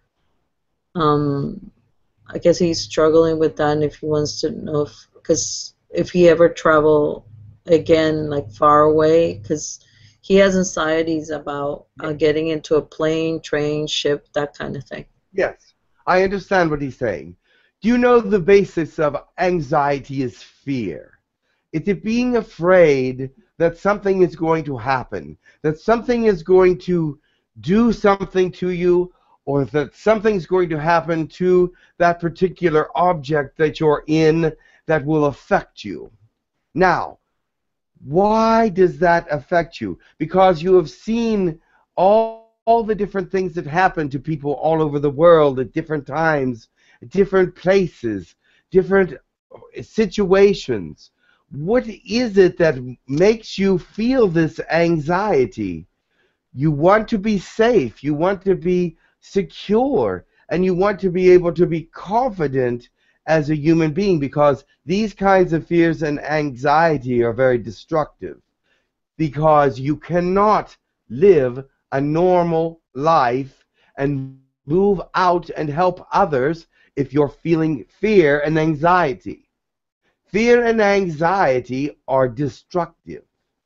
Um, I guess he's struggling with that, and if he wants to know if, because if he ever travel again, like far away, because he has anxieties about uh, getting into a plane, train, ship, that kind of thing. Yes, I understand what he's saying. Do you know the basis of anxiety is fear? It's being afraid that something is going to happen, that something is going to do something to you, or that something's going to happen to that particular object that you're in that will affect you. Now, why does that affect you? Because you have seen all, all the different things that happen to people all over the world at different times, different places, different situations. What is it that makes you feel this anxiety? You want to be safe, you want to be secure, and you want to be able to be confident as a human being, because these kinds of fears and anxiety are very destructive, because you cannot live a normal life and move out and help others if you're feeling fear and anxiety. Fear and anxiety are destructive.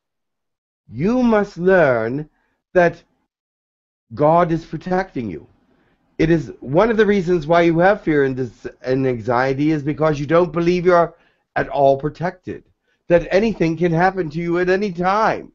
You must learn that God is protecting you. It is one of the reasons why you have fear and, dis- and anxiety is because you don't believe you're at all protected, that anything can happen to you at any time.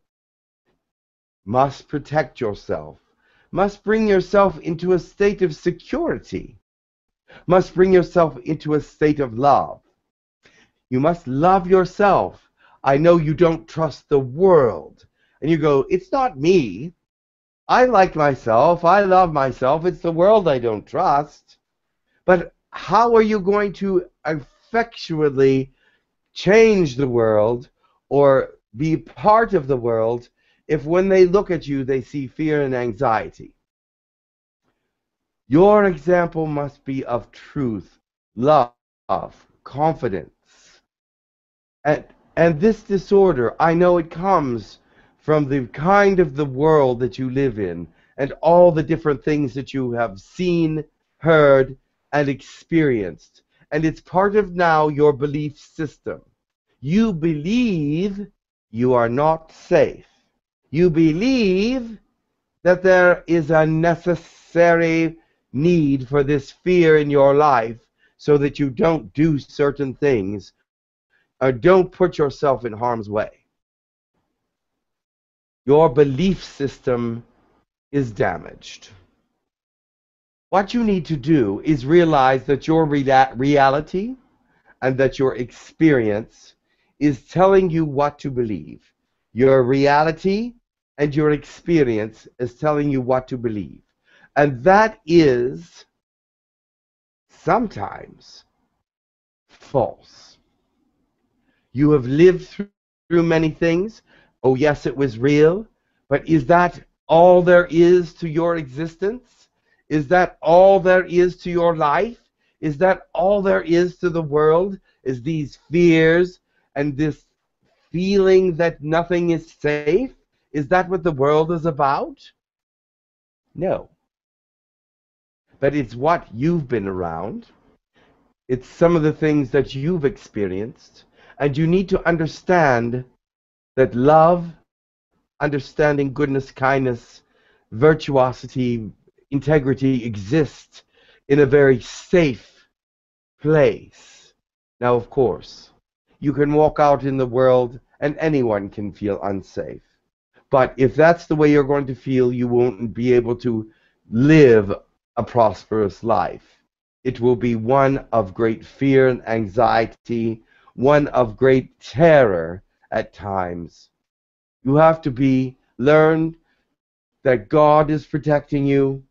Must protect yourself. Must bring yourself into a state of security. Must bring yourself into a state of love. You must love yourself. I know you don't trust the world. And you go, it's not me. I like myself. I love myself. It's the world I don't trust. But how are you going to effectually change the world or be part of the world if when they look at you they see fear and anxiety? Your example must be of truth, love, confidence. And, and this disorder, I know it comes from the kind of the world that you live in and all the different things that you have seen, heard, and experienced. And it's part of now your belief system. You believe you are not safe. You believe that there is a necessary need for this fear in your life so that you don't do certain things or don't put yourself in harm's way. Your belief system is damaged. What you need to do is realize that your rea- reality and that your experience is telling you what to believe. Your reality and your experience is telling you what to believe. And that is sometimes false. You have lived through many things. Oh, yes, it was real. But is that all there is to your existence? Is that all there is to your life? Is that all there is to the world? Is these fears and this feeling that nothing is safe? Is that what the world is about? No. But it's what you've been around. It's some of the things that you've experienced. And you need to understand that love, understanding, goodness, kindness, virtuosity, integrity exists in a very safe place. Now, of course, you can walk out in the world and anyone can feel unsafe. But if that's the way you're going to feel, you won't be able to live a prosperous life. It will be one of great fear and anxiety, one of great terror at times. You have to be learn that God is protecting you,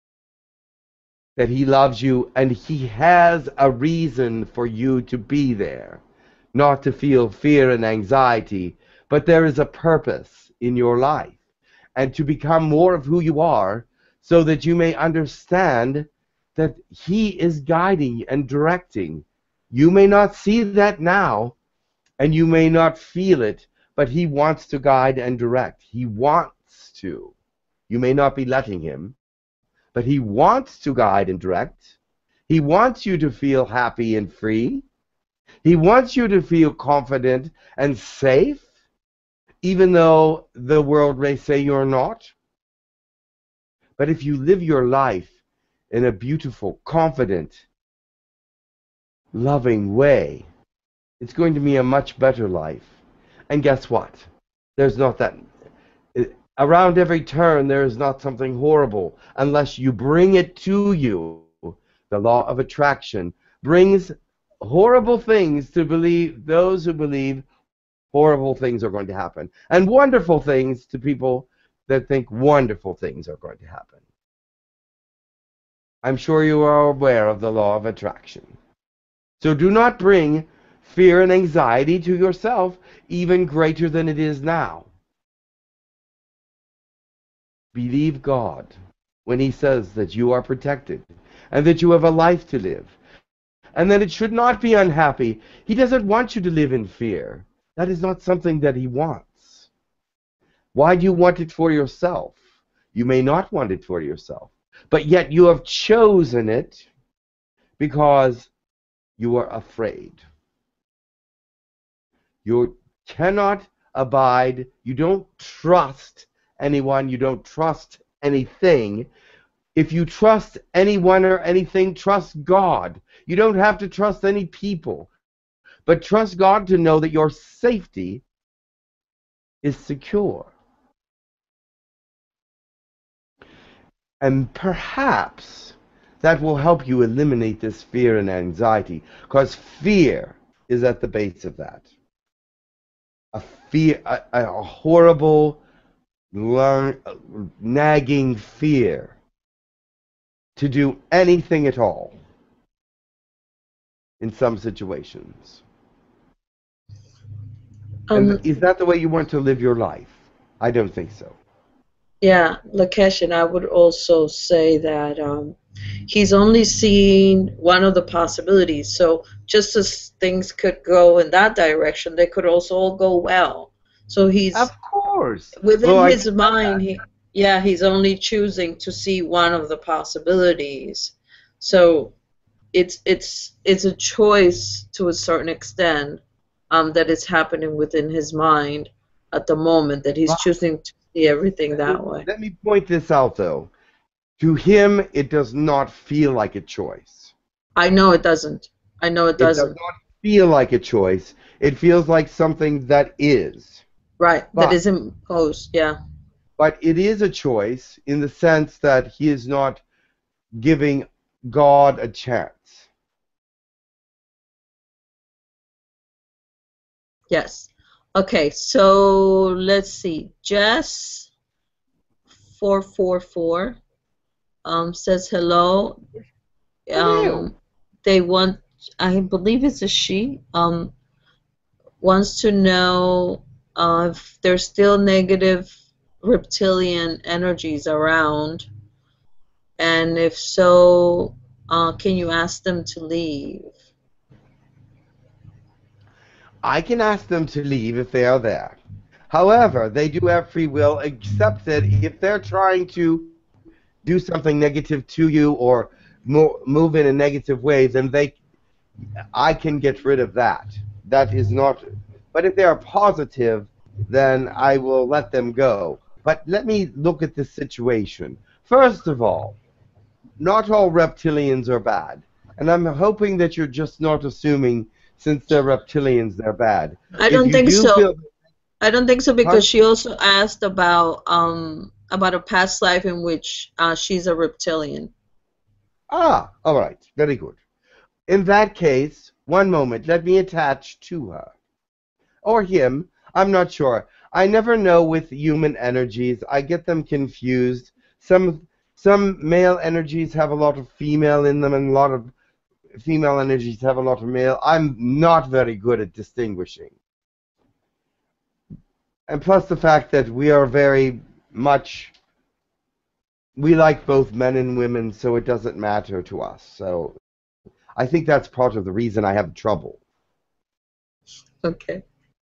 that He loves you, and He has a reason for you to be there. Not to feel fear and anxiety, but there is a purpose in your life. And to become more of who you are, so that you may understand that He is guiding and directing. You may not see that now, and you may not feel it, but He wants to guide and direct. He wants to. You may not be letting Him, but He wants to guide and direct. He wants you to feel happy and free. He wants you to feel confident and safe, even though the world may say you're not. But if you live your life in a beautiful, confident, loving way, it's going to be a much better life. And guess what? There's not that... Around every turn, there is not something horrible unless you bring it to you. The law of attraction brings horrible things to believe, those who believe horrible things are going to happen, and wonderful things to people that think wonderful things are going to happen. I'm sure you are aware of the law of attraction. So do not bring fear and anxiety to yourself even greater than it is now. Believe God when He says that you are protected and that you have a life to live and that it should not be unhappy. He doesn't want you to live in fear. That is not something that He wants. Why do you want it for yourself? You may not want it for yourself, but yet you have chosen it because you are afraid. You cannot abide, you don't trust anyone, you don't trust anything. If you trust anyone or anything, trust God. You don't have to trust any people, but trust God to know that your safety is secure. And perhaps that will help you eliminate this fear and anxiety, because fear is at the base of that. A fear, a, a horrible, learn, nagging fear to do anything at all in some situations. Um, and is that the way you want to live your life? I don't think so. Yeah, Lakesh, and I would also say that um, he's only seen one of the possibilities. So just as things could go in that direction, they could also all go well. So he's, of course, within well, his mind, he, yeah, he's only choosing to see one of the possibilities. So it's it's it's a choice to a certain extent um, that is happening within his mind at the moment, that he's choosing to see everything that way. Let me point this out, though. To him, it does not feel like a choice. I know it doesn't. I know it It does doesn't. not feel like a choice. It feels like something that is. Right, But- that is imposed, yeah. But it is a choice in the sense that he is not giving God a chance. Yes. Okay, so let's see. Jess four four four um, says hello. Um, they want, I believe it's a she, um, wants to know uh, if there's still negative reptilian energies around, and if so, uh, can you ask them to leave? I can ask them to leave if they are there. However, they do have free will, except that if they're trying to do something negative to you or mo move in a negative way, then they, I can get rid of that. That is not. But if they are positive, then I will let them go. But let me look at this situation. First of all, not all reptilians are bad. And I'm hoping that you're just not assuming since they're reptilians they're bad. I If don't you think do so. feel- I don't think so because Pardon? she also asked about um about a past life in which uh, she's a reptilian. Ah, all right. Very good. In that case, one moment, let me attach to her. Or him. I'm not sure. I never know with human energies. I get them confused. Some some male energies have a lot of female in them, and a lot of female energies have a lot of male. I'm not very good at distinguishing. And plus the fact that we are very much, we like both men and women, so it doesn't matter to us. So I think that's part of the reason I have trouble. Okay.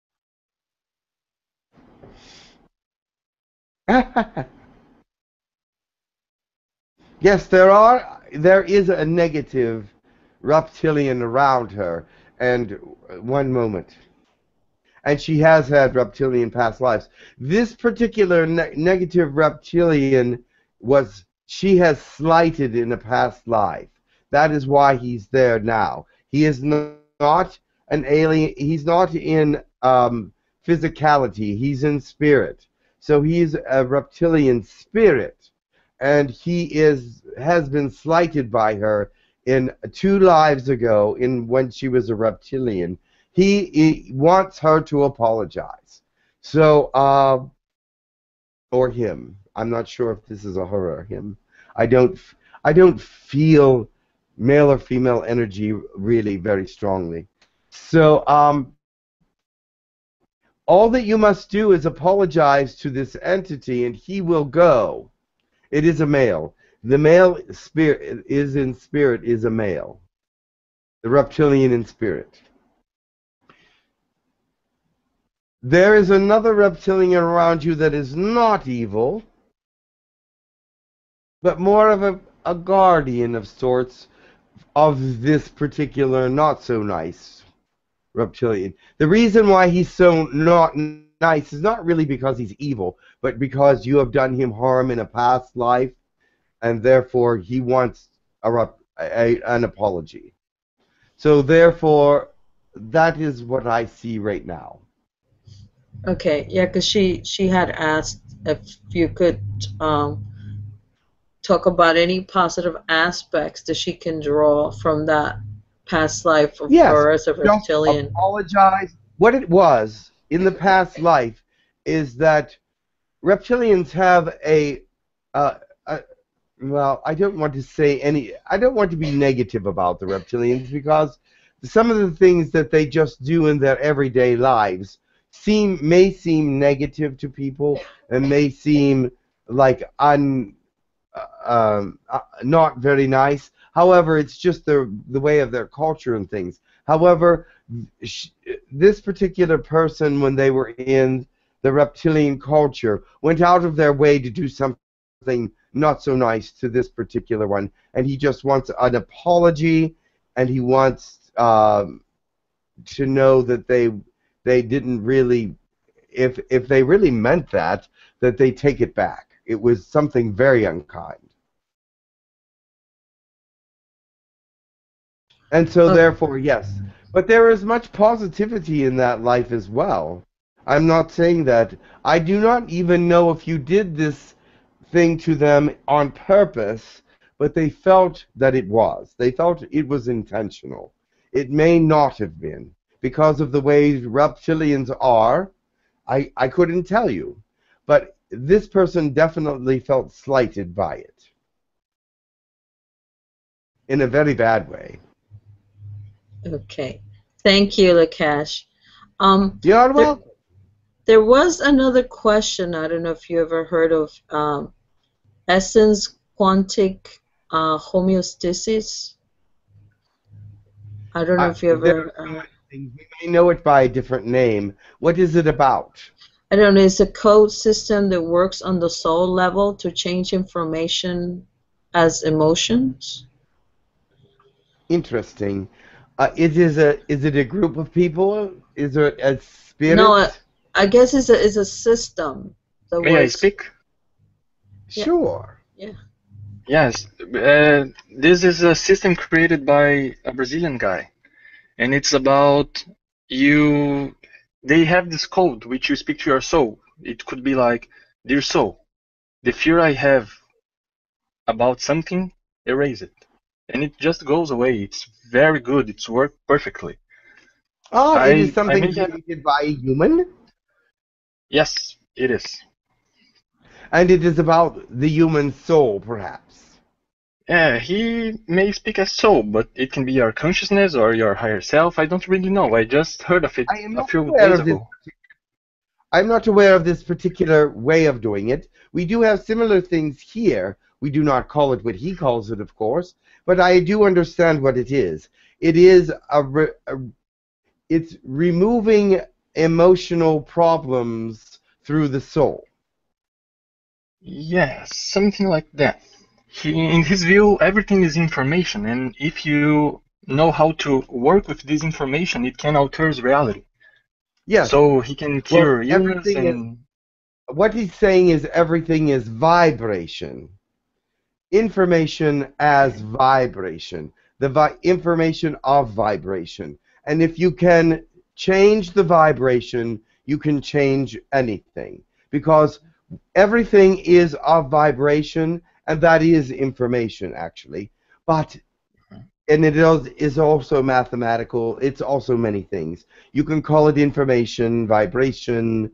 Yes, there are. There is a negative reptilian around her. And one moment. And she has had reptilian past lives. This particular ne negative reptilian was, she has slighted in a past life. That is why he's there now. He is not an alien. He's not in um, physicality. He's in spirit. So he's a reptilian spirit. And he is has been slighted by her in two lives ago in when she was a reptilian. He, he wants her to apologize. So, uh, or him. I'm not sure if this is a her or him. I don't, I don't feel male or female energy really very strongly. So, um, all that you must do is apologize to this entity, and he will go. It is a male. The male spirit is in spirit is a male. The reptilian in spirit. There is another reptilian around you that is not evil, but more of a, a guardian of sorts of this particular not so nice reptilian. The reason why he's so not nice is not really because he's evil, but because you have done him harm in a past life, and therefore he wants a, a, an apology. So therefore, that is what I see right now. Okay, yeah, because she she had asked if you could um, talk about any positive aspects that she can draw from that past life of Yes, her as a just reptilian. apologize. What it was in the past life is that reptilians have a, uh, a well, I don't want to say any, I don't want to be negative about the reptilians because some of the things that they just do in their everyday lives seem may seem negative to people and may seem like un uh, um, uh, not very nice. However, it's just the the way of their culture and things. However, sh this particular person, when they were in the reptilian culture, went out of their way to do something not so nice to this particular one, and he just wants an apology, and he wants um, to know that they they didn't really, if if they really meant that, that they take it back. It was something very unkind. And so, Oh, therefore, yes. But there is much positivity in that life as well. I'm not saying that. I do not even know if you did this thing to them on purpose, but they felt that it was. They felt it was intentional. It may not have been. Because of the way reptilians are, I, I couldn't tell you. But this person definitely felt slighted by it. In a very bad way. okay. Thank you, Lakesh. Um, You're there, welcome. there was another question. I don't know if you ever heard of um, essence quantic uh, homeostasis. I don't know I, if you there ever. Uh, we may know it by a different name. What is it about? I don't know. It's a code system that works on the soul level to change information as emotions. Interesting. Uh, it is a is it a group of people? Is it a spirit? No, I, I guess it's a it's a system that May I works. speak? Yeah. Sure. Yeah. Yes. Uh, this is a system created by a Brazilian guy, and it's about you. They have this code which you speak to your soul. It could be like, dear soul, the fear I have about something, erase it, and it just goes away. It's very good. It's worked perfectly. Oh, it is I I something may have. created by a human? Yes, it is. And it is about the human soul, perhaps. Yeah, he may speak as soul, but it can be your consciousness or your higher self. I don't really know. I just heard of it I am a not few aware days of this. ago. I'm not aware of this particular way of doing it. We do have similar things here. We do not call it what he calls it, of course, but I do understand what it is. It is a, re a it's removing emotional problems through the soul. Yes, something like that. He, in his view, everything is information, and if you know how to work with this information, it can alter reality. Yes. So he can Well, cure illness everything is, and. what he's saying is everything is vibration. Information as vibration. The vi information of vibration. And if you can change the vibration, you can change anything. Because everything is of vibration, and that is information, actually. But, and it is also mathematical, it's also many things. You can call it information, vibration,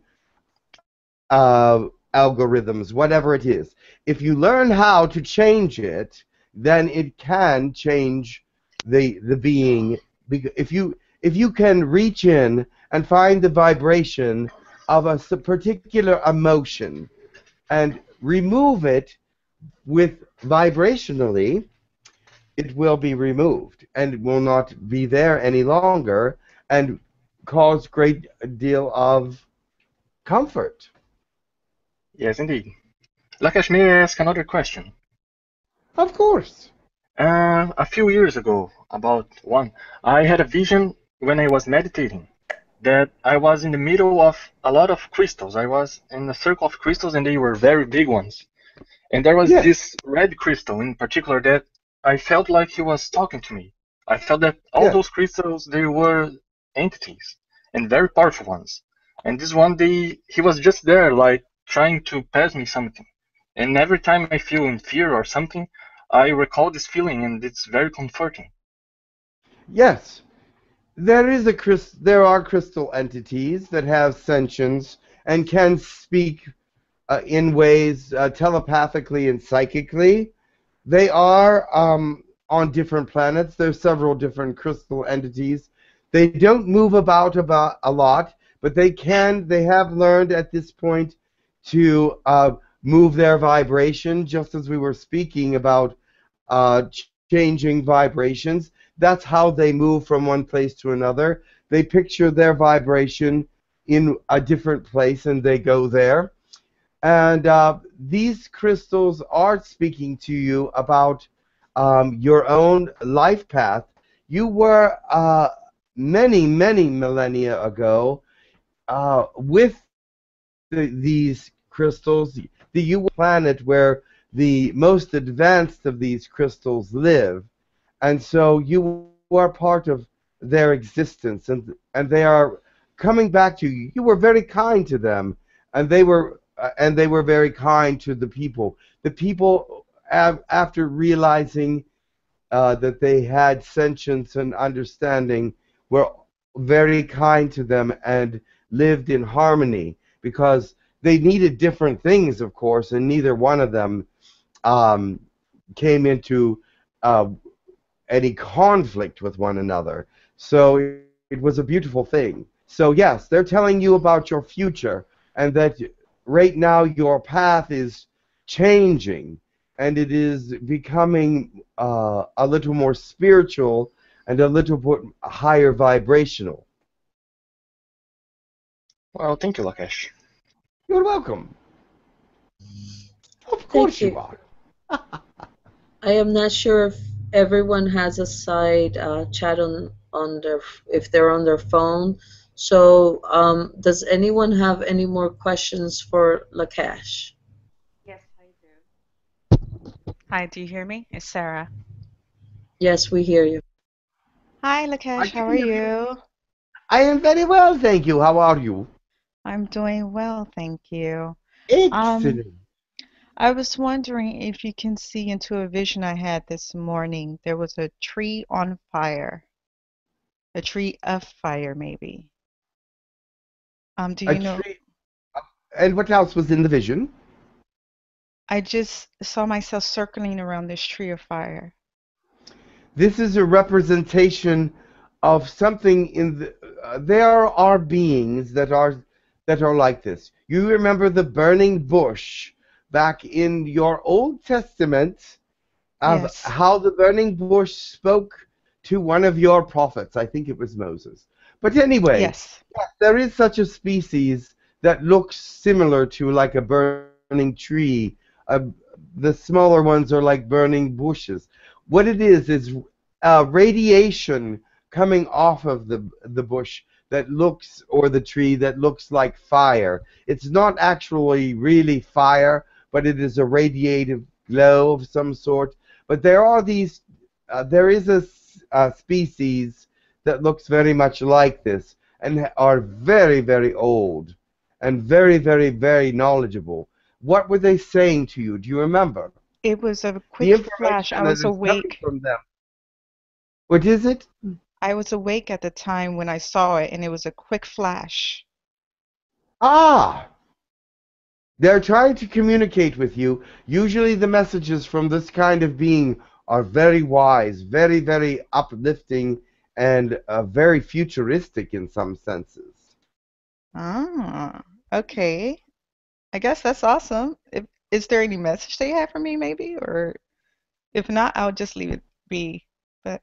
uh, algorithms, whatever it is. If you learn how to change it, then it can change the the being. If you if you can reach in and find the vibration of a particular emotion and remove it with vibrationally, it will be removed and it will not be there any longer and cause great deal of comfort. Yes, indeed. Lakesh, may I ask another question? Of course. Uh, a few years ago, about one, I had a vision when I was meditating that I was in the middle of a lot of crystals. I was in a circle of crystals, and they were very big ones. And there was Yes. this red crystal in particular that I felt like he was talking to me. I felt that all Yes. those crystals, they were entities and very powerful ones. And this one, they, he was just there, like trying to pass me something. And every time I feel in fear or something, I recall this feeling, and it's very comforting. Yes. There is a crys- there are crystal entities that have sentience and can speak uh, in ways uh, telepathically and psychically. They are um, on different planets. There's several different crystal entities. They don't move about about a lot, but they can. They have learned at this point to uh, move their vibration, just as we were speaking about uh, ch changing vibrations. That's how they move from one place to another. They picture their vibration in a different place and they go there. And uh, these crystals are speaking to you about um, your own life path. You were, uh, many, many millennia ago, uh, with the, these crystals, the U planet where the most advanced of these crystals live, and so you are part of their existence, and and they are coming back to you. You were very kind to them, and they were uh, and they were very kind to the people. The people, av- after realizing uh, that they had sentience and understanding, were very kind to them and lived in harmony, because they needed different things, of course, and neither one of them um, came into uh, any conflict with one another. So it was a beautiful thing. So yes, they're telling you about your future, and that right now your path is changing, and it is becoming uh, a little more spiritual and a little bit higher vibrational. Well, thank you, Lakesh. You're welcome. Of Thank course you. you are. I am not sure if everyone has a side uh, chat on on their if they're on their phone. So, um, does anyone have any more questions for Lakesh? Yes, I do. Hi, do you hear me? It's Sarah. Yes, we hear you. Hi, I Lakesh. How can are hear you. you? I am very well, thank you. How are you? I'm doing well, thank you. Um, Excellent. I was wondering if you can see into a vision I had this morning. There was a tree on fire, a tree of fire, maybe. Um, do A you know? tree. And what else was in the vision? I just saw myself circling around this tree of fire. This is a representation of something in the. Uh, there are beings that are that are like this. You remember the burning bush back in your Old Testament of Yes. how the burning bush spoke to one of your prophets. I think it was Moses. But anyway, Yes. yes, there is such a species that looks similar to like a burning tree. Uh, the smaller ones are like burning bushes. What it is is uh, radiation coming off of the the bush that looks, or the tree that looks like fire. It's not actually really fire, but it is a radiative glow of some sort. But there are these, uh, there is a, a species that looks very much like this, and are very, very old, and very, very, very knowledgeable. What were they saying to you? Do you remember? It was a The quick flash. I information that was is coming awake. from them. What is it? I was awake at the time when I saw it, and it was a quick flash. Ah! They're trying to communicate with you. Usually the messages from this kind of being are very wise, very, very uplifting, and uh, very futuristic in some senses. Ah, okay. I guess that's awesome. If, is there any message they have for me, maybe? Or if not, I'll just leave it be. But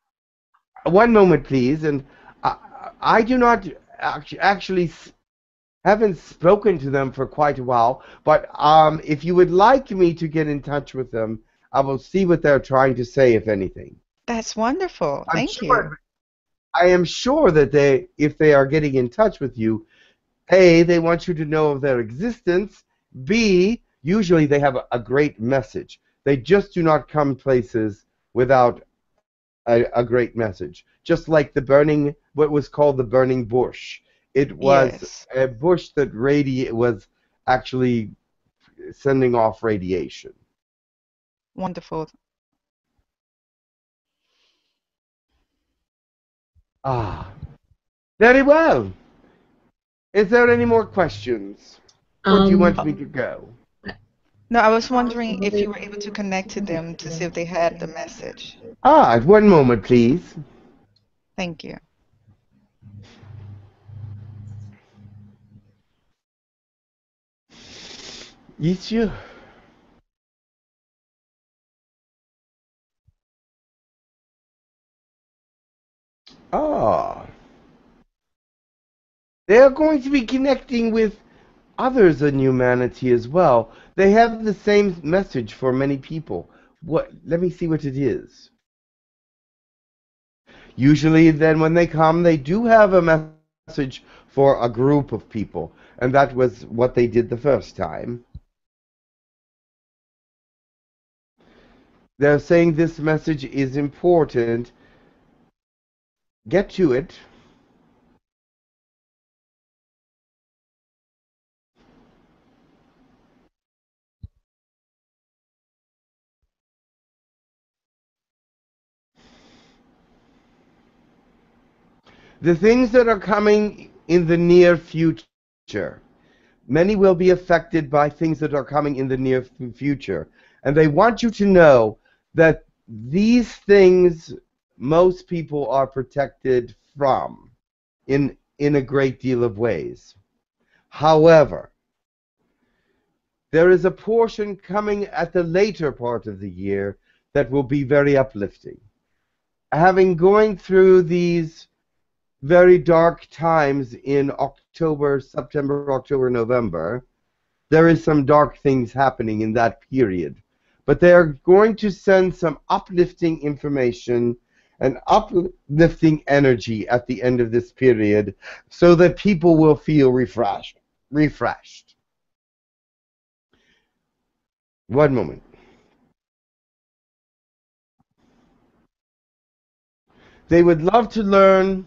One moment, please. And I, I do not act- actually s- haven't spoken to them for quite a while. But um, if you would like me to get in touch with them, I will see what they're trying to say, if anything. that's wonderful. I'm Thank you. sure. I am sure that they, if they are getting in touch with you, A, they want you to know of their existence. B, usually they have a, a great message. They just do not come places without a, a great message. Just like the burning, what was called the burning bush. It was Yes. a bush that radi- was actually sending off radiation. Wonderful. Ah, very well. Is there any more questions? Or do you want Um, me to go? No, I was wondering if you were able to connect to them to see if they had the message. Ah, one moment, please. Thank you. Yes, you. Ah. They are going to be connecting with others in humanity as well. They have the same message for many people. What? Let me see what it is. Usually then when they come, they do have a message message for a group of people, and that was what they did the first time. They're saying this message is important. Get to it. The things that are coming in the near future, many will be affected by things that are coming in the near future. And they want you to know that these things most people are protected from in, in a great deal of ways. However, there is a portion coming at the later part of the year that will be very uplifting. Having going through these very dark times in October, September, October, November, there is some dark things happening in that period. But they are going to send some uplifting information and uplifting energy at the end of this period so that people will feel refreshed. refreshed. One moment. They would love to learn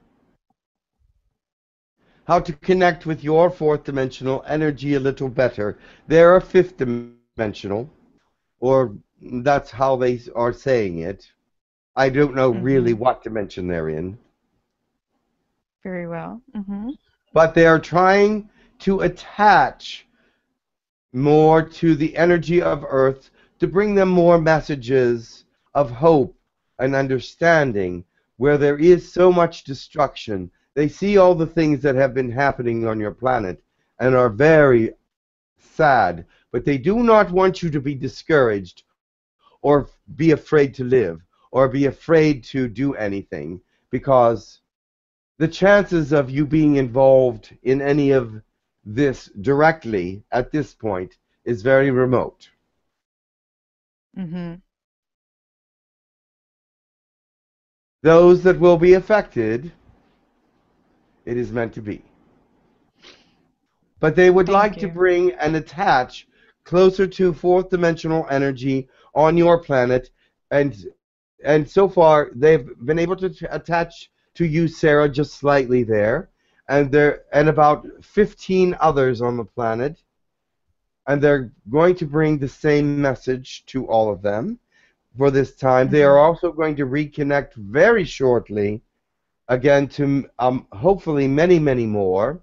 how to connect with your fourth dimensional energy a little better. They're fifth dimensional, or that's how they are saying it. I don't know Mm-hmm. really what dimension they're in. Very well. Mm-hmm. But they are trying to attach more to the energy of Earth to bring them more messages of hope and understanding where there is so much destruction. They see all the things that have been happening on your planet and are very sad, but they do not want you to be discouraged or be afraid to live or be afraid to do anything, because the chances of you being involved in any of this directly at this point is very remote. Mm-hmm. Those that will be affected, it is meant to be. But they would Thank like you. to bring and attach closer to fourth dimensional energy on your planet, and and so far they've been able to t- attach to you, Sarah, just slightly there, and there and about fifteen others on the planet, and they're going to bring the same message to all of them for this time. Mm-hmm. They are also going to reconnect very shortly, again, to um, hopefully many, many more.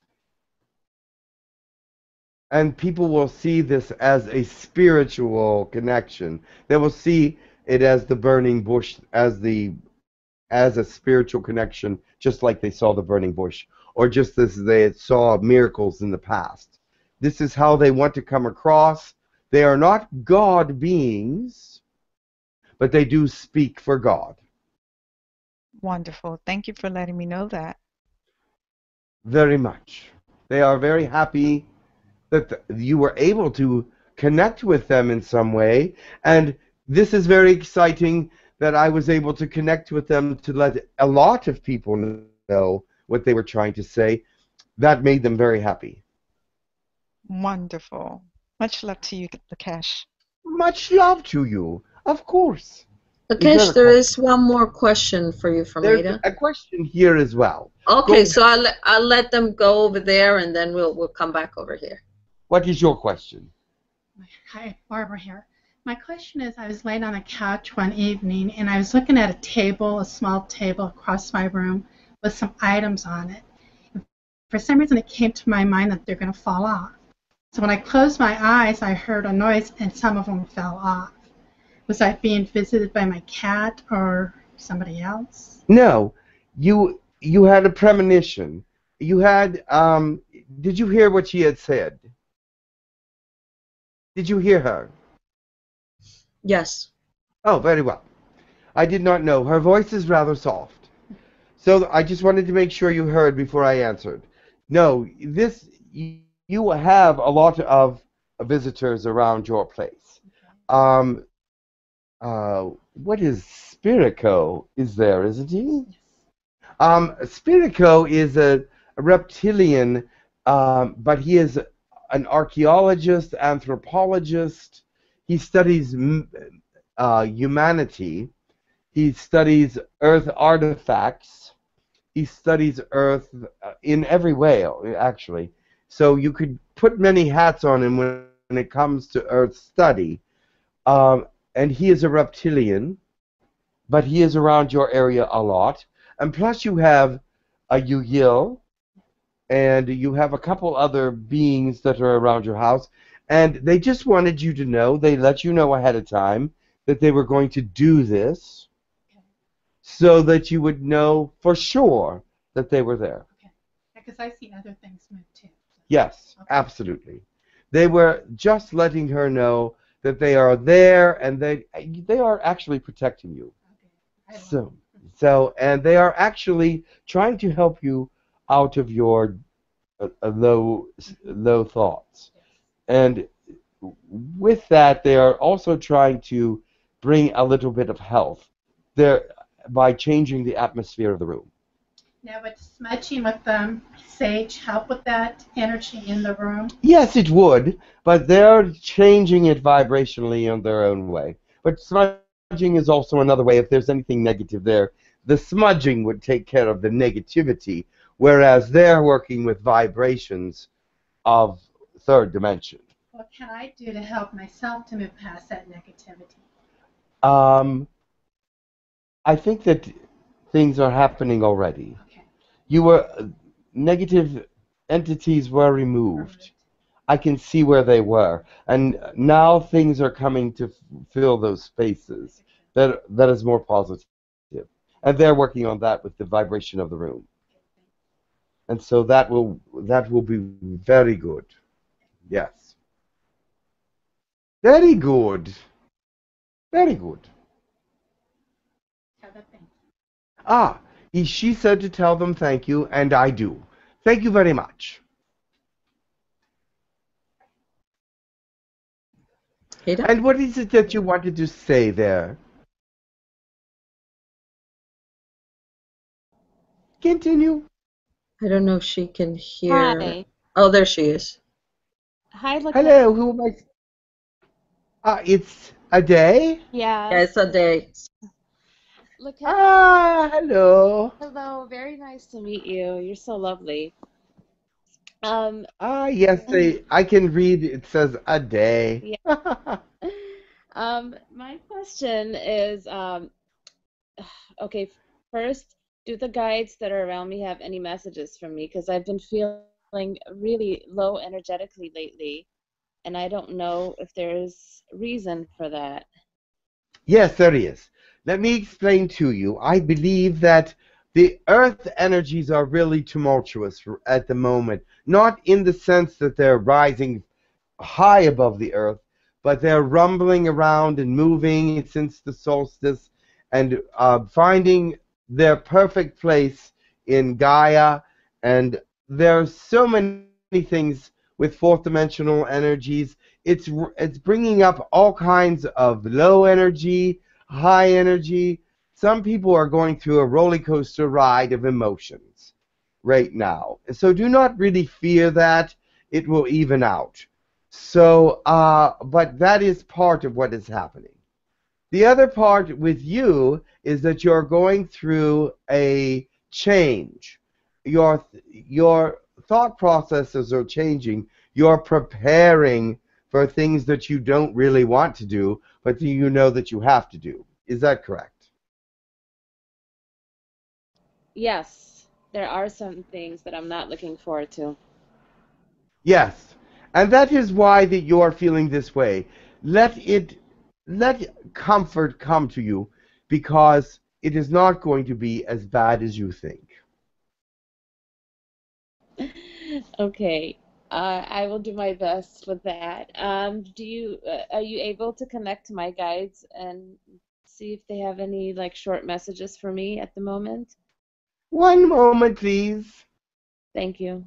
And people will see this as a spiritual connection. They will see it as the burning bush, as the as a spiritual connection, just like they saw the burning bush, or just as they saw miracles in the past. This is how they want to come across. They are not God beings, but they do speak for God. Wonderful. Thank you for letting me know that. Very much. They are very happy that th- you were able to connect with them in some way, and this is very exciting that I was able to connect with them to let a lot of people know what they were trying to say. That made them very happy. Wonderful. Much love to you, Lakesh. Much love to you, of course. Is there Lakesh, a there question? is one more question for you from There's Ada. a question here as well. Okay, Go so I'll, let- I'll let them go over there, and then we'll we'll come back over here. What is your question? Hi, Barbara here. My question is, I was laying on a couch one evening and I was looking at a table, a small table across my room with some items on it. And for some reason, it came to my mind that they're going to fall off. So when I closed my eyes, I heard a noise and some of them fell off. Was I being visited by my cat or somebody else? No, you you had a premonition. You had um. Did you hear what she had said? Did you hear her? Yes. Oh, very well. I did not know. Her voice is rather soft. So I just wanted to make sure you heard before I answered. No, this you, you have a lot of visitors around your place. Um, uh, what is Spirico? Is there, isn't he? Um, Spirico is a, a reptilian, um, but he is an archaeologist, anthropologist. He studies uh, humanity. He studies Earth artifacts. He studies Earth in every way, actually. So you could put many hats on him when, when it comes to Earth study. Um, and he is a reptilian, but he is around your area a lot. And plus you have a Yahyel, and you have a couple other beings that are around your house. And they just wanted you to know, they let you know ahead of time that they were going to do this so that you would know for sure that they were there. Okay. Because I see other things move too. Yes, okay. Absolutely. They were just letting her know that they are there and they they are actually protecting you. Okay. So, so, and they are actually trying to help you out of your uh, low low thoughts. Yes. And with that, they are also trying to bring a little bit of health there by changing the atmosphere of the room. Now, would smudging with um, sage help with that energy in the room? Yes, it would, but they're changing it vibrationally in their own way. But smudging is also another way. If there's anything negative there, the smudging would take care of the negativity, whereas they're working with vibrations of third dimension. What can I do to help myself to move past that negativity? Um, I think that things are happening already. Okay. You were uh, negative entities were removed. I can see where they were, and now things are coming to fill those spaces. That that is more positive, and they're working on that with the vibration of the room, and so that will that will be very good. Yes, very good, very good. Ah, he, she said to tell them thank you, and I do. Thank you very much. And what is it that you wanted to say there? Continue. I don't know if she can hear. Hi. Oh, there she is. Hi, Lakesh. Hello, who am I? Ah, it's a day? Yeah. Yeah, it's a day. Lakesh. Ah, hello. Hello, very nice to meet you. You're so lovely. Um. Ah, yes, they. I can read. It says a day. Yeah. um. My question is, um. Okay. First, do the guides that are around me have any messages for me? Because I've been feeling really low energetically lately, and I don't know if there's reason for that. Yes, there is. Let me explain to you. I believe that the Earth energies are really tumultuous at the moment, not in the sense that they're rising high above the Earth, but they're rumbling around and moving since the solstice and uh, finding their perfect place in Gaia. And there are so many things with fourth dimensional energies. It's it's bringing up all kinds of low energy, high energy. Some people are going through a roller coaster ride of emotions right now. So do not really fear that. It will even out. So, uh, but that is part of what is happening. The other part with you is that you're going through a change. Your your thought processes are changing. You're preparing for things that you don't really want to do, but you know that you have to do. Is that correct? Yes, there are some things that I'm not looking forward to. Yes, and that is why that you are feeling this way. Let it, let comfort come to you, because it is not going to be as bad as you think. Okay, uh, I will do my best with that. Um, do you uh, are you able to connect to my guides and see if they have any like short messages for me at the moment? One moment, please. Thank you.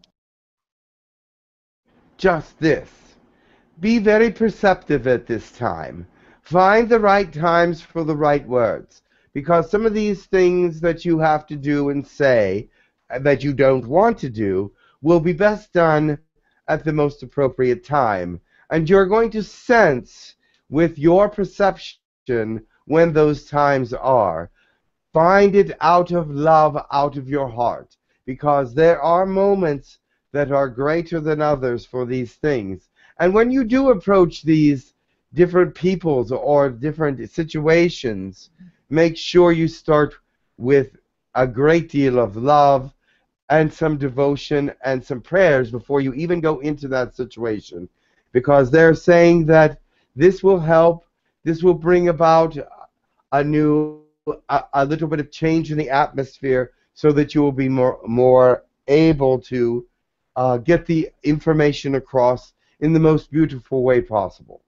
Just this. Be very perceptive at this time. Find the right times for the right words. because some of these things that you have to do and say that you don't want to do will be best done at the most appropriate time. And you're going to sense with your perception when those times are. Find it out of love, out of your heart, because there are moments that are greater than others for these things. And when you do approach these different peoples or different situations, make sure you start with a great deal of love and some devotion and some prayers before you even go into that situation, because they're saying that this will help, this will bring about a new, a, a little bit of change in the atmosphere so that you will be more, more able to uh, get the information across in the most beautiful way possible.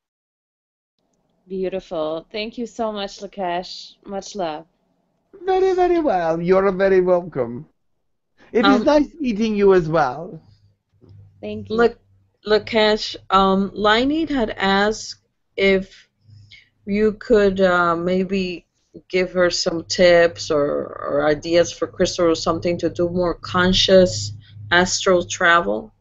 Beautiful. Thank you so much, Lakesh. Much love. Very, very well. You're very welcome. It Um, is nice meeting you as well. Thank you. Look, Lakesh, um, Lainid had asked if you could uh, maybe give her some tips or, or ideas for Crystal or something to do more conscious astral travel.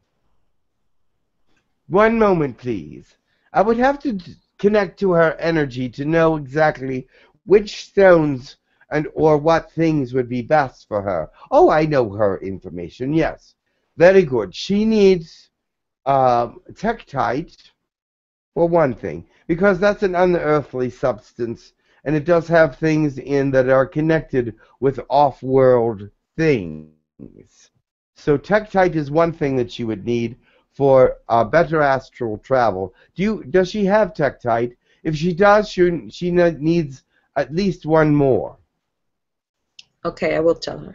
One moment, please. I would have to d- connect to her energy to know exactly which stones and or what things would be best for her. Oh, I know her information, yes. Very good. She needs um, tektite, for one thing, because that's an unearthly substance, and it does have things in that are connected with off-world things. So tektite is one thing that she would need for uh, better astral travel. Do you? Does she have tektite? If she does, she, she needs at least one more. Okay, I will tell her.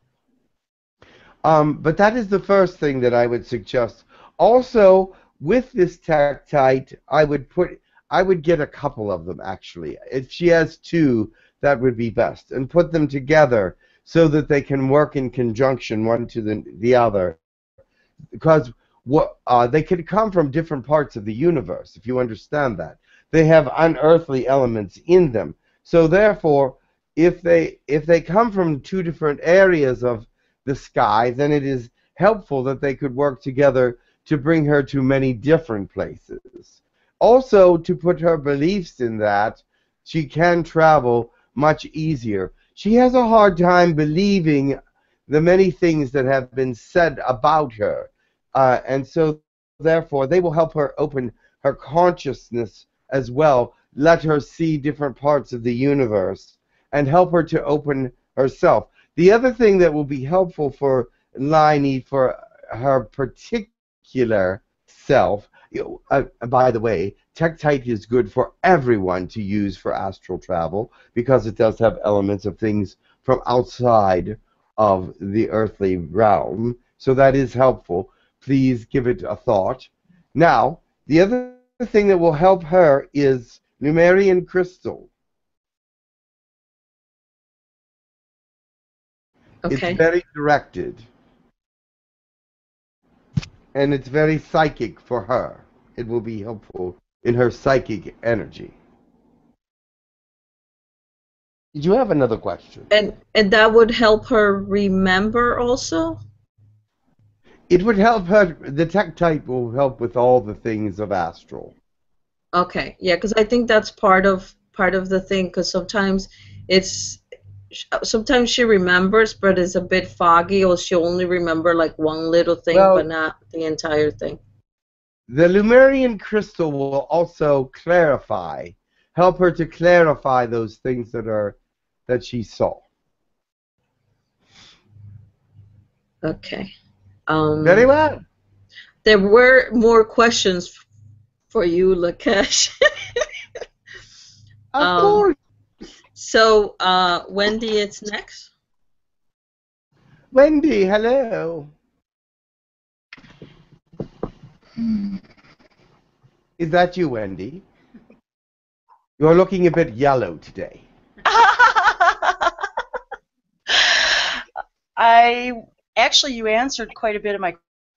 Um, but that is the first thing that I would suggest. Also, with this tektite, I would put, I would get a couple of them actually. If she has two, that would be best, and put them together so that they can work in conjunction one to the the other. Because what uh, they could come from different parts of the universe, if you understand that. They have unearthly elements in them. So therefore, if they if they come from two different areas of the sky, then it is helpful that they could work together to bring her to many different places. Also, to put her beliefs in that, she can travel much easier. She has a hard time believing the many things that have been said about her. Uh, and so, therefore, they will help her open her consciousness as well, let her see different parts of the universe, and help her to open herself. The other thing that will be helpful for Lainey, for her particular self, you know, uh, by the way, tektite is good for everyone to use for astral travel because it does have elements of things from outside of the earthly realm, so that is helpful. Please give it a thought. Now, the other thing that will help her is Lemurian crystal. Okay. It's very directed, and it's very psychic for her. It will be helpful in her psychic energy. Did you have another question? And and that would help her remember also? It would help her. The tektite will help with all the things of astral. Okay, yeah, because I think that's part of part of the thing. Because sometimes it's sometimes she remembers, but it's a bit foggy, or she only remember like one little thing, Well, but not the entire thing. The Lemurian crystal will also clarify, help her to clarify those things that are that she saw. Okay. Um, Very well. There were more questions for you, Lakesh. Of um, course. So, uh, Wendy, it's next. Wendy, hello. Is that you, Wendy? You're looking a bit yellow today. I actually, you answered quite a bit of my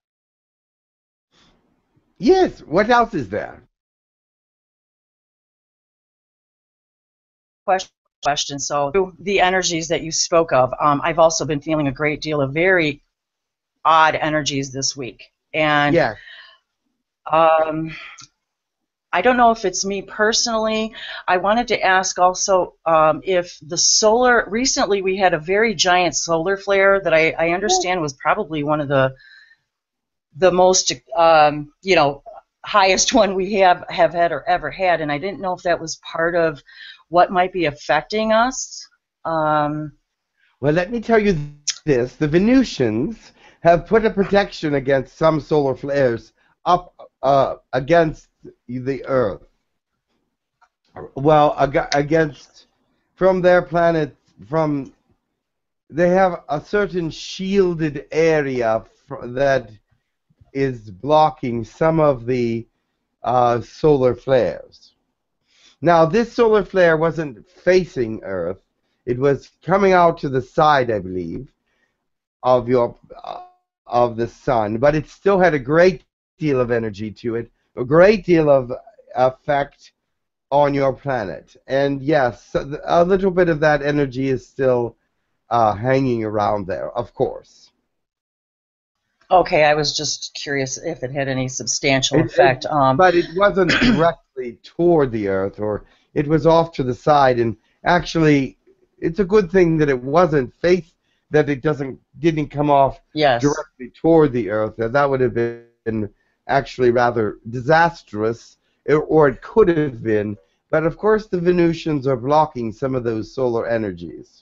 Yes. What else is there? questions. question. So the energies that you spoke of, um, I've also been feeling a great deal of very odd energies this week. And Yeah. um, I don't know if it's me personally. I wanted to ask also um, if the solar, recently we had a very giant solar flare that I, I understand was probably one of the the most, um, you know, highest one we have, have had or ever had. And I didn't know if that was part of what might be affecting us. Um, Well, let me tell you this. The Venusians have put a protection against some solar flares up uh, against the Earth. Well, ag against, from their planet, from, they have a certain shielded area fr that is blocking some of the uh, solar flares. Now, this solar flare wasn't facing Earth. It was coming out to the side, I believe, of your uh, of the sun, but it still had a great deal of energy to it, a great deal of effect on your planet. And yes, a little bit of that energy is still uh, hanging around there, of course. okay, I was just curious if it had any substantial It, effect. it, Um, but it wasn't directly toward the Earth, or it was off to the side. And actually, it's a good thing that it wasn't face, that it doesn't didn't come off yes. directly toward the Earth. That would have been actually rather disastrous, or it could have been. But of course, the Venusians are blocking some of those solar energies.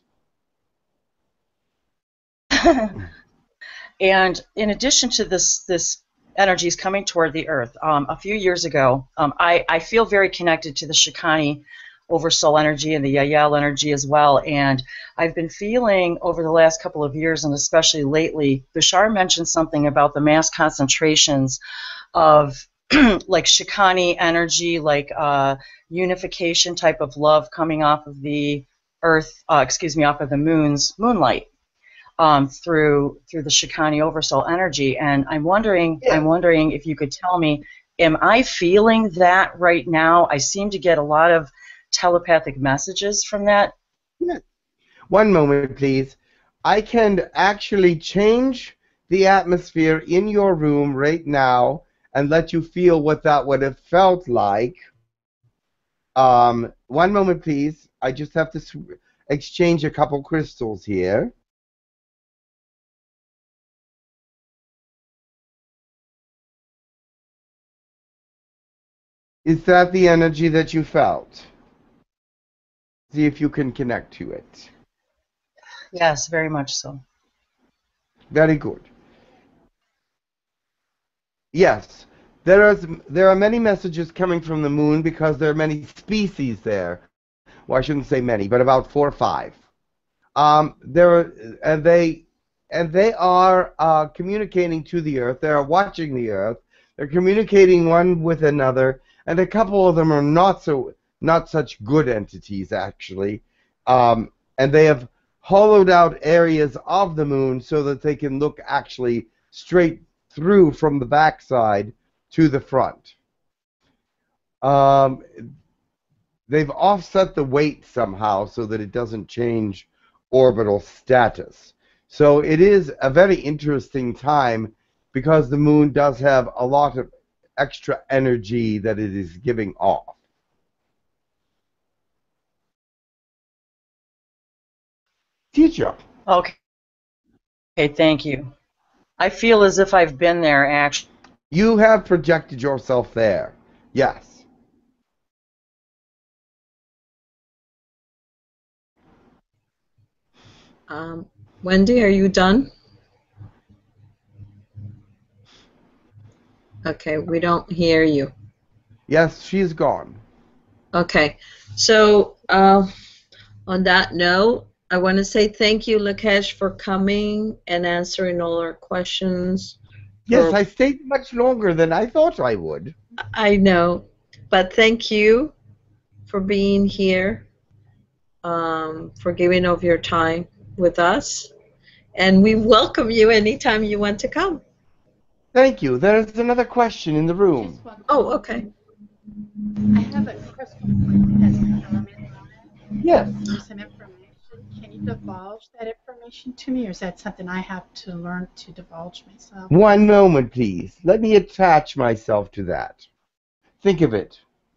And in addition to this, this energies coming toward the Earth, um, a few years ago, um, I, I feel very connected to the Shikani oversoul energy and the Yahyel energy as well. And I've been feeling over the last couple of years, and especially lately, Bashar mentioned something about the mass concentrations of like Shikani energy, like uh, unification type of love coming off of the Earth, uh, excuse me, off of the moon's moonlight. Um, through through the Shikani oversoul energy, and I'm wondering, yeah. I'm wondering if you could tell me, am I feeling that right now? I seem to get a lot of telepathic messages from that. Yeah. One moment, please. I can actually change the atmosphere in your room right now and let you feel what that would have felt like. Um, one moment, please. I just have to exchange a couple crystals here. Is that the energy that you felt? See if you can connect to it. Yes, very much so. Very good. Yes, there is. There are many messages coming from the moon because there are many species there. Well, I shouldn't say many, but about four or five. Um, there are, and they, and they are uh, communicating to the Earth. They are watching the Earth. They're communicating one with another. And a couple of them are not so, not such good entities, actually. Um, and they have hollowed out areas of the moon so that they can look actually straight through from the backside to the front. Um, they've offset the weight somehow so that it doesn't change orbital status. So it is a very interesting time because the moon does have a lot of extra energy that it is giving off. Teacher. Okay. Okay, thank you. I feel as if I've been there, actually. You have projected yourself there. Yes. Um, Wendy, are you done? Okay, we don't hear you. Yes, she's gone. Okay, so uh, on that note, I want to say thank you, Lakesh, for coming and answering all our questions. Yes, for... I stayed much longer than I thought I would. I know, but thank you for being here, um, for giving of your time with us, and we welcome you anytime you want to come. Thank you. There is another question in the room. Oh, okay. I have a crystal that has element on it. Yes. There's some information. Can you divulge that information to me, or is that something I have to learn to divulge myself? One moment, please. Let me attach myself to that. Think of it.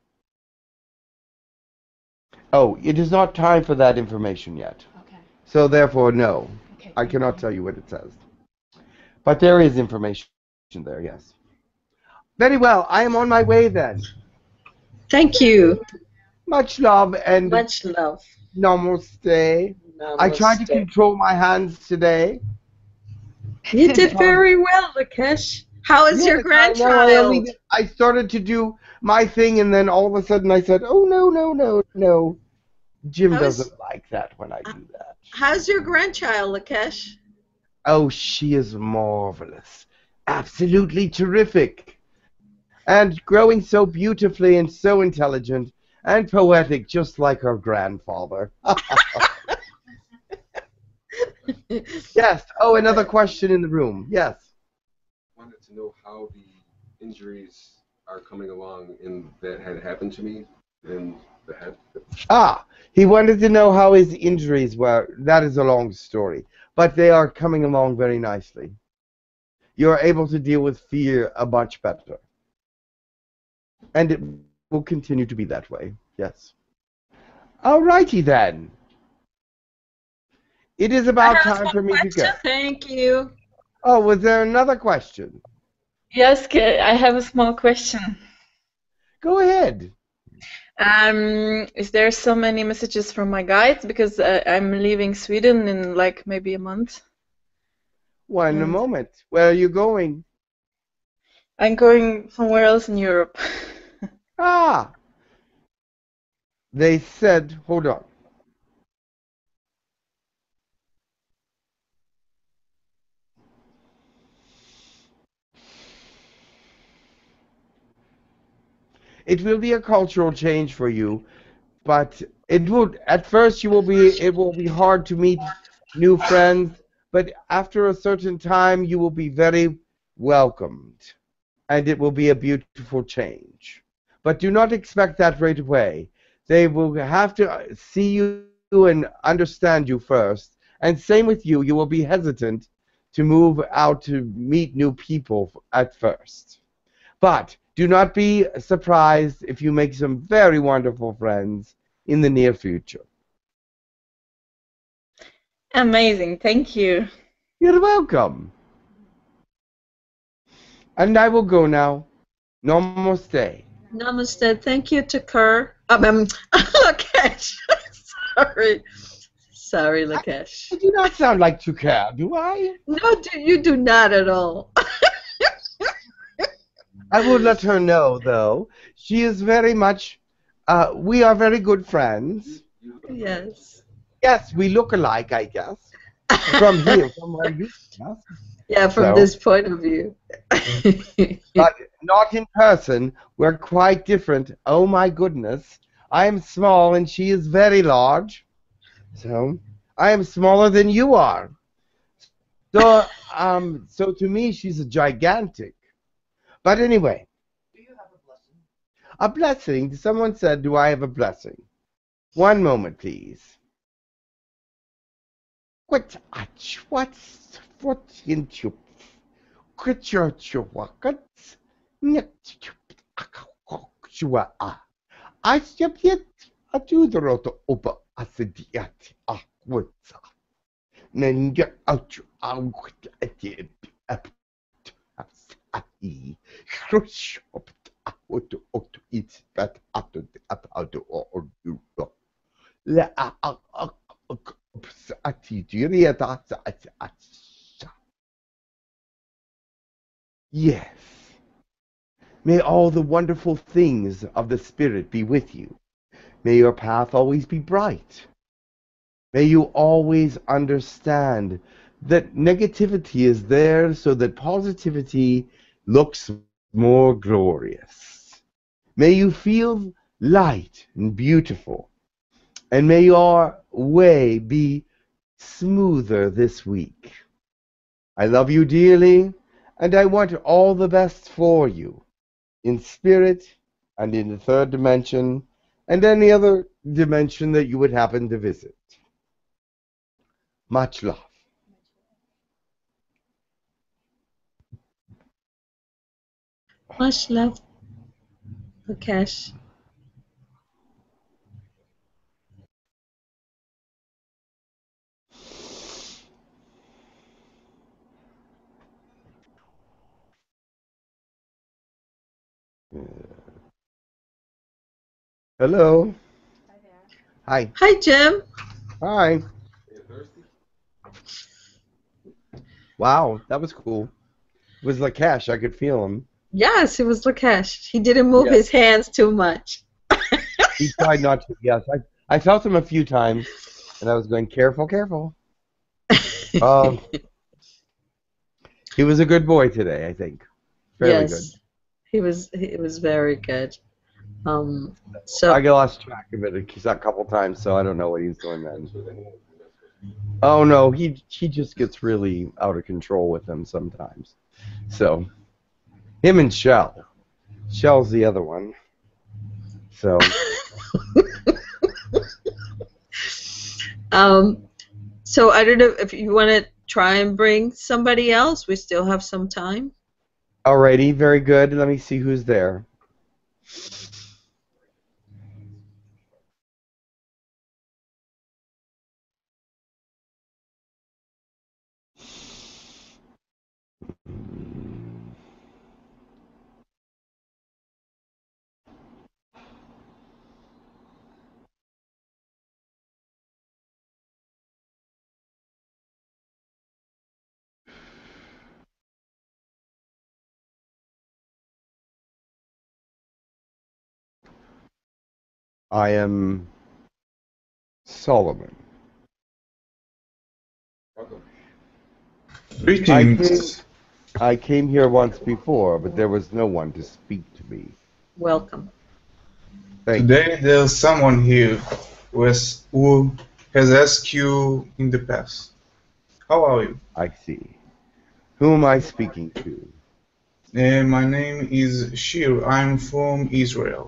Oh, it is not time for that information yet. Okay. So therefore, no. Okay, I cannot tell you what it says. But there is information there, yes. Very well. I am on my way then. Thank you. Much love and Much love. namaste. I tried to Namaste. control my hands today. You did very well, Lakesh. How is your Yes, I know. I, only, grandchild? I started to do my thing, and then all of a sudden I said, "Oh no, no, no, no!" Jim How is- doesn't like that when I do that. How's your grandchild, Lakesh? Oh, she is marvelous, absolutely terrific, and growing so beautifully and so intelligent and poetic, just like her grandfather. Yes. Oh, another question in the room. Yes. Wanted to know how the injuries are coming along in that had happened to me in the head. Ah, he wanted to know how his injuries were. That is a long story, but they are coming along very nicely. You're able to deal with fear a much better, and it will continue to be that way. Yes. Alrighty then. It is about time for me to go. Thank you. Oh, was there another question? Yes, K- I have a small question. Go ahead. Um, is there so many messages from my guides because uh, I'm leaving Sweden in like maybe a month? One And- moment. Where are you going? I'm going somewhere else in Europe. Ah. They said, hold on. It will be a cultural change for you, but it will, at first you will be, it will be hard to meet new friends, but after a certain time you will be very welcomed, and it will be a beautiful change. But do not expect that right away. They will have to see you and understand you first, and same with you, you will be hesitant to move out to meet new people at first. But do not be surprised if you make some very wonderful friends in the near future. Amazing, thank you. You're welcome. And I will go now. Namaste. Namaste. Thank you to Kerr. Um, um, Lakesh. Sorry. Sorry, Lakesh. I do not sound like Tukar, do I? No, do, you do not at all. I will let her know, though. She is very much, uh, we are very good friends. Yes. Yes, we look alike, I guess. From here, from where you yes. Yeah, from So- this point of view. But not in person. We're quite different. Oh my goodness. I am small and she is very large. So I am smaller than you are. So um so to me she's a gigantic. But anyway. Do you have a blessing? A blessing? Someone said, do I have a blessing? One moment, please. What what's what into Kutcherchwakats Nyakchua. I step yet a tudoroto over Asidiat Aquitsa. Nanya out out at the up I crush up what to eat that after the up out or you. La Atidiria. Yes. May all the wonderful things of the Spirit be with you. May your path always be bright. May you always understand that negativity is there so that positivity looks more glorious. May you feel light and beautiful. And may your way be smoother this week. I love you dearly, and I want all the best for you, in spirit and in the third dimension and any other dimension that you would happen to visit. Much love. Much love, Lakesh. Hello. Hi. Hi, Jim. Hi. Wow, that was cool. It was Lakesh. I could feel him. Yes, it was Lakesh. He didn't move Yes. his hands too much. He tried not to. Yes, I I felt him a few times, and I was going, careful, careful. um, he was a good boy today, I think. Fairly yes, good. he was. He was very good. Um, so I lost track of it a couple times, so I don't know what he's doing then. Oh no, he he just gets really out of control with them sometimes. So him and Shell. Shell's the other one. So um, so I don't know if you want to try and bring somebody else. We still have some time. alrighty, very good. Let me see who's there. I am Solomon. Greetings. I came, I came here once before, but there was no one to speak to me. Welcome. Thank Today there's someone here who has, who has asked you in the past. How are you? I see. Who am I speaking to? Uh, my name is Shir. I'm from Israel.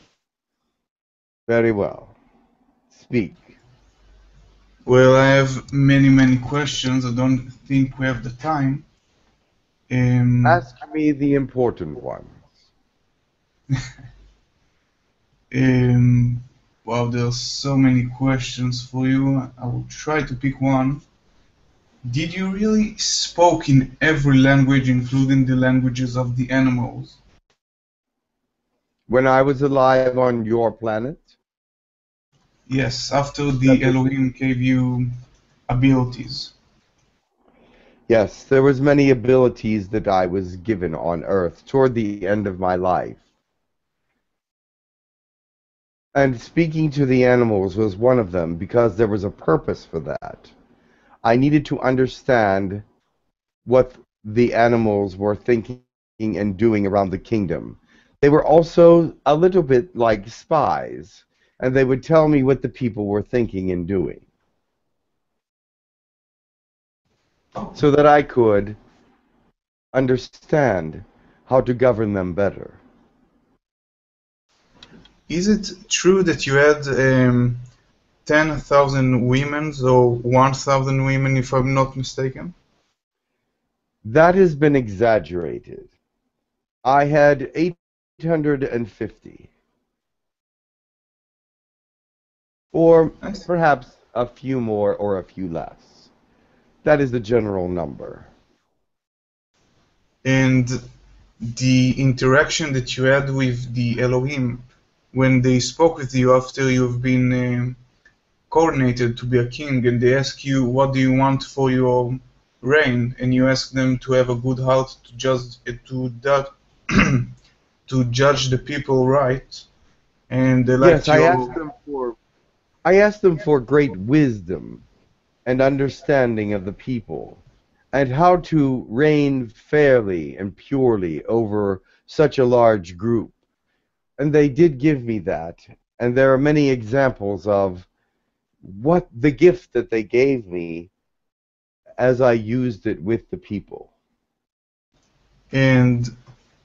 Very well. Speak. Well, I have many, many questions. I don't think we have the time. Um, Ask me the important ones. um, well, there's so many questions for you. I will try to pick one. Did you really spoke in every language, including the languages of the animals? When I was alive on your planet? Yes, after the Elohim gave you abilities. Yes, there was many abilities that I was given on Earth toward the end of my life. And speaking to the animals was one of them because there was a purpose for that. I needed to understand what the animals were thinking and doing around the kingdom. They were also a little bit like spies, and they would tell me what the people were thinking and doing, so that I could understand how to govern them better. Is it true that you had um, ten thousand women, or one thousand women, if I'm not mistaken? That has been exaggerated. I had eight hundred fifty. Or perhaps a few more or a few less. That is the general number. And the interaction that you had with the Elohim when they spoke with you after you've been um, coronated to be a king, and they ask you what do you want for your reign, and you ask them to have a good heart to just to that to judge the people right, and they liked Yes, I your asked them for I asked them for great wisdom and understanding of the people, and how to reign fairly and purely over such a large group. And they did give me that, and there are many examples of what the gift that they gave me as I used it with the people. And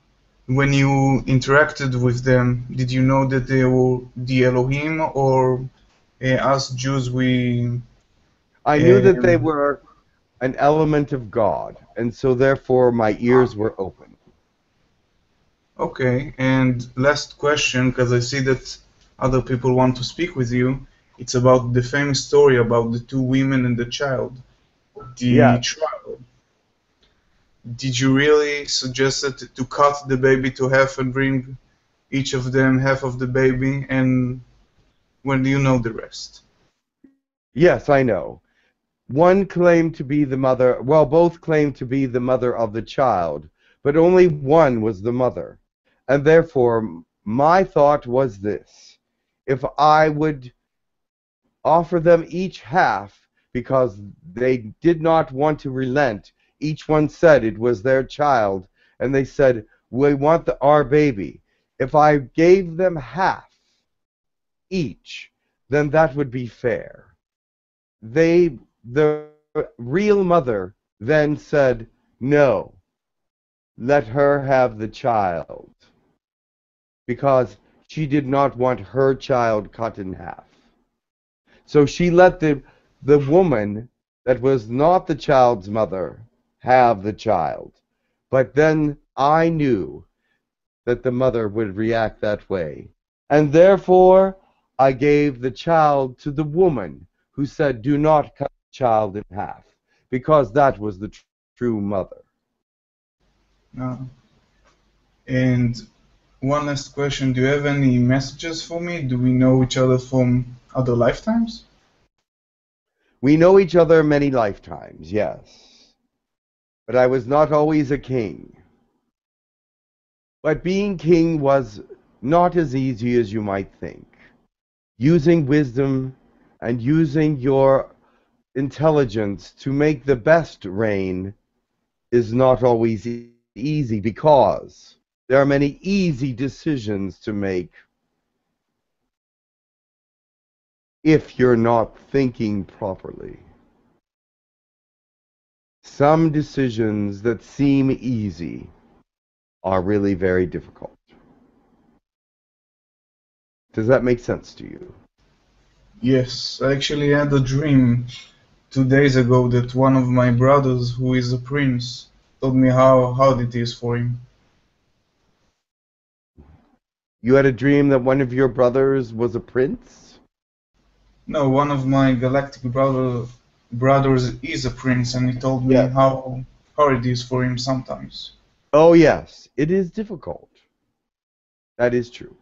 when you interacted with them, did you know that they were the Elohim, or uh, us Jews, we... I knew that they Um, were an element of God, and so therefore my ears were open. okay, and last question, because I see that other people want to speak with you. It's about the famous story about the two women and the child, the Yes. trial. Did you really suggest it to cut the baby to half and bring each of them half of the baby? And when do you know the rest? Yes, I know. One claimed to be the mother, well, both claimed to be the mother of the child, but only one was the mother. And therefore, my thought was this: if I would offer them each half because they did not want to relent, each one said it was their child, and they said, we want the, our baby. If I gave them half each, then that would be fair. They, the real mother, then said, no, let her have the child, because she did not want her child cut in half. So she let the, the woman that was not the child's mother have the child. But then I knew that the mother would react that way. And therefore, I gave the child to the woman who said, do not cut the child in half, because that was the tr- true mother. Uh, and one last question, do you have any messages for me? Do we know each other from other lifetimes? We know each other many lifetimes, yes. But I was not always a king. But being king was not as easy as you might think. Using wisdom and using your intelligence to make the best reign is not always e- easy, because there are many easy decisions to make if you're not thinking properly. Some decisions that seem easy are really very difficult. Does that make sense to you? Yes, I actually had a dream two days ago that one of my brothers, who is a prince, told me how hard it is for him. You had a dream that one of your brothers was a prince? No, one of my galactic brother, brothers is a prince, and he told me Yes. how hard it is for him sometimes. Oh, yes. It is difficult. That is true.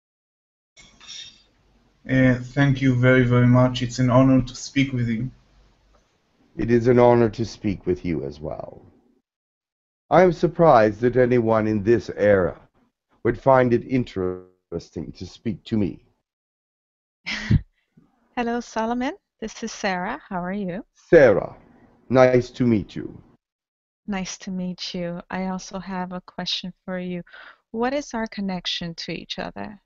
Uh, thank you very, very much. It's an honor to speak with you. It is an honor to speak with you as well. I am surprised that anyone in this era would find it interesting to speak to me. Hello, Solomon. This is Sarah. How are you? Sarah, nice to meet you. Nice to meet you. I also have a question for you. What is our connection to each other?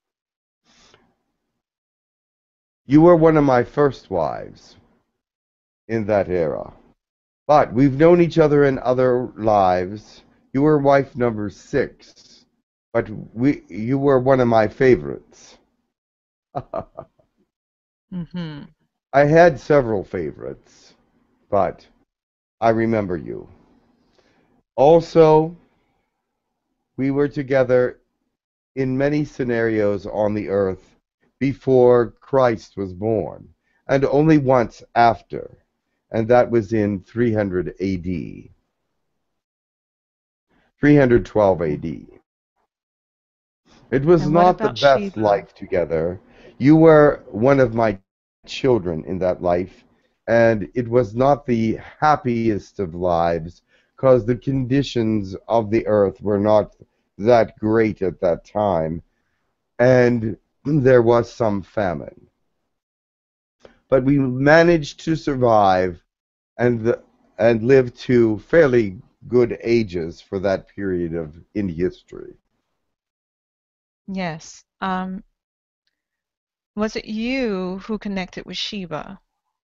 You were one of my first wives in that era. But we've known each other in other lives. You were wife number six, but we you were one of my favorites. Mm-hmm. I had several favorites, but I remember you. Also, we were together in many scenarios on the earth before Christ was born, and only once after, and that was in three hundred A D. three twelve A D. It was And what not the about best Shiva? life together. You were one of my children in that life, and it was not the happiest of lives, because the conditions of the earth were not that great at that time, and there was some famine. But we managed to survive and the, and live to fairly good ages for that period of in history. Yes. Um, was it you who connected with Shiva?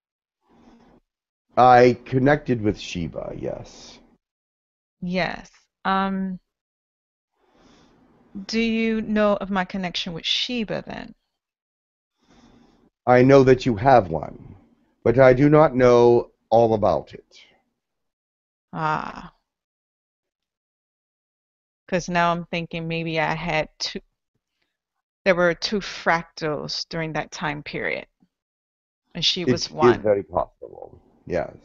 I connected with Shiva, yes. Yes. Um, Do you know of my connection with Sheba then? I know that you have one, but I do not know all about it. Ah. Because now I'm thinking maybe I had two, there were two fractals during that time period, and she was It is one. very possible, yes.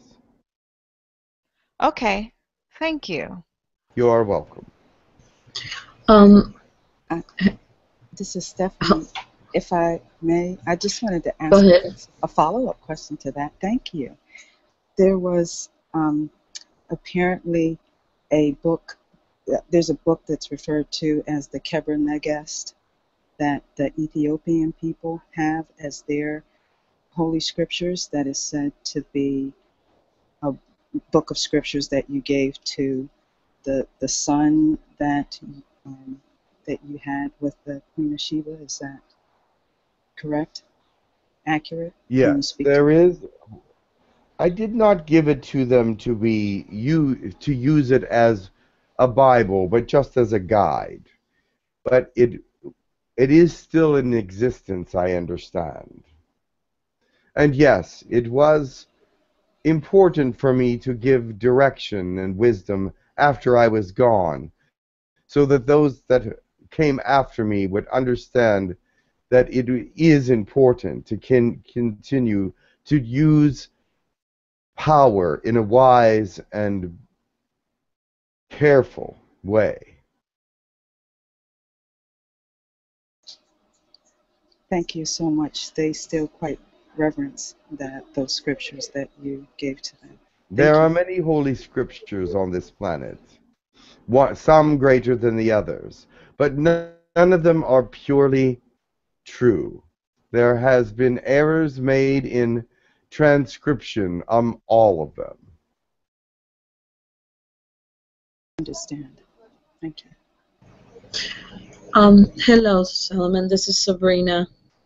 Okay, thank you. You are welcome. Um, Uh, this is Stephanie. If I may, I just wanted to Go ask a, ahead. ques- a follow-up question to that. Thank you. There was um, apparently a book, uh, there's a book that's referred to as the Keber Negest that the Ethiopian people have as their holy scriptures, that is said to be a book of scriptures that you gave to the the son that um, that you had with the Queen of Sheba. Is that correct? Accurate? Can you Yes, speak to there that? is. I did not give it to them to be you to use it as a Bible, but just as a guide. But it it is still in existence, I understand. And yes, it was important for me to give direction and wisdom after I was gone, so that those that came after me would understand that it is important to can continue to use power in a wise and careful way. Thank you so much. They still quite reverence that those scriptures that you gave to them. There Thank are you. many holy scriptures on this planet, one, some greater than the others, but none, none of them are purely true. There has been errors made in transcription on all of them. Understand. Thank you. Um, hello, Solomon. This is Sabrina.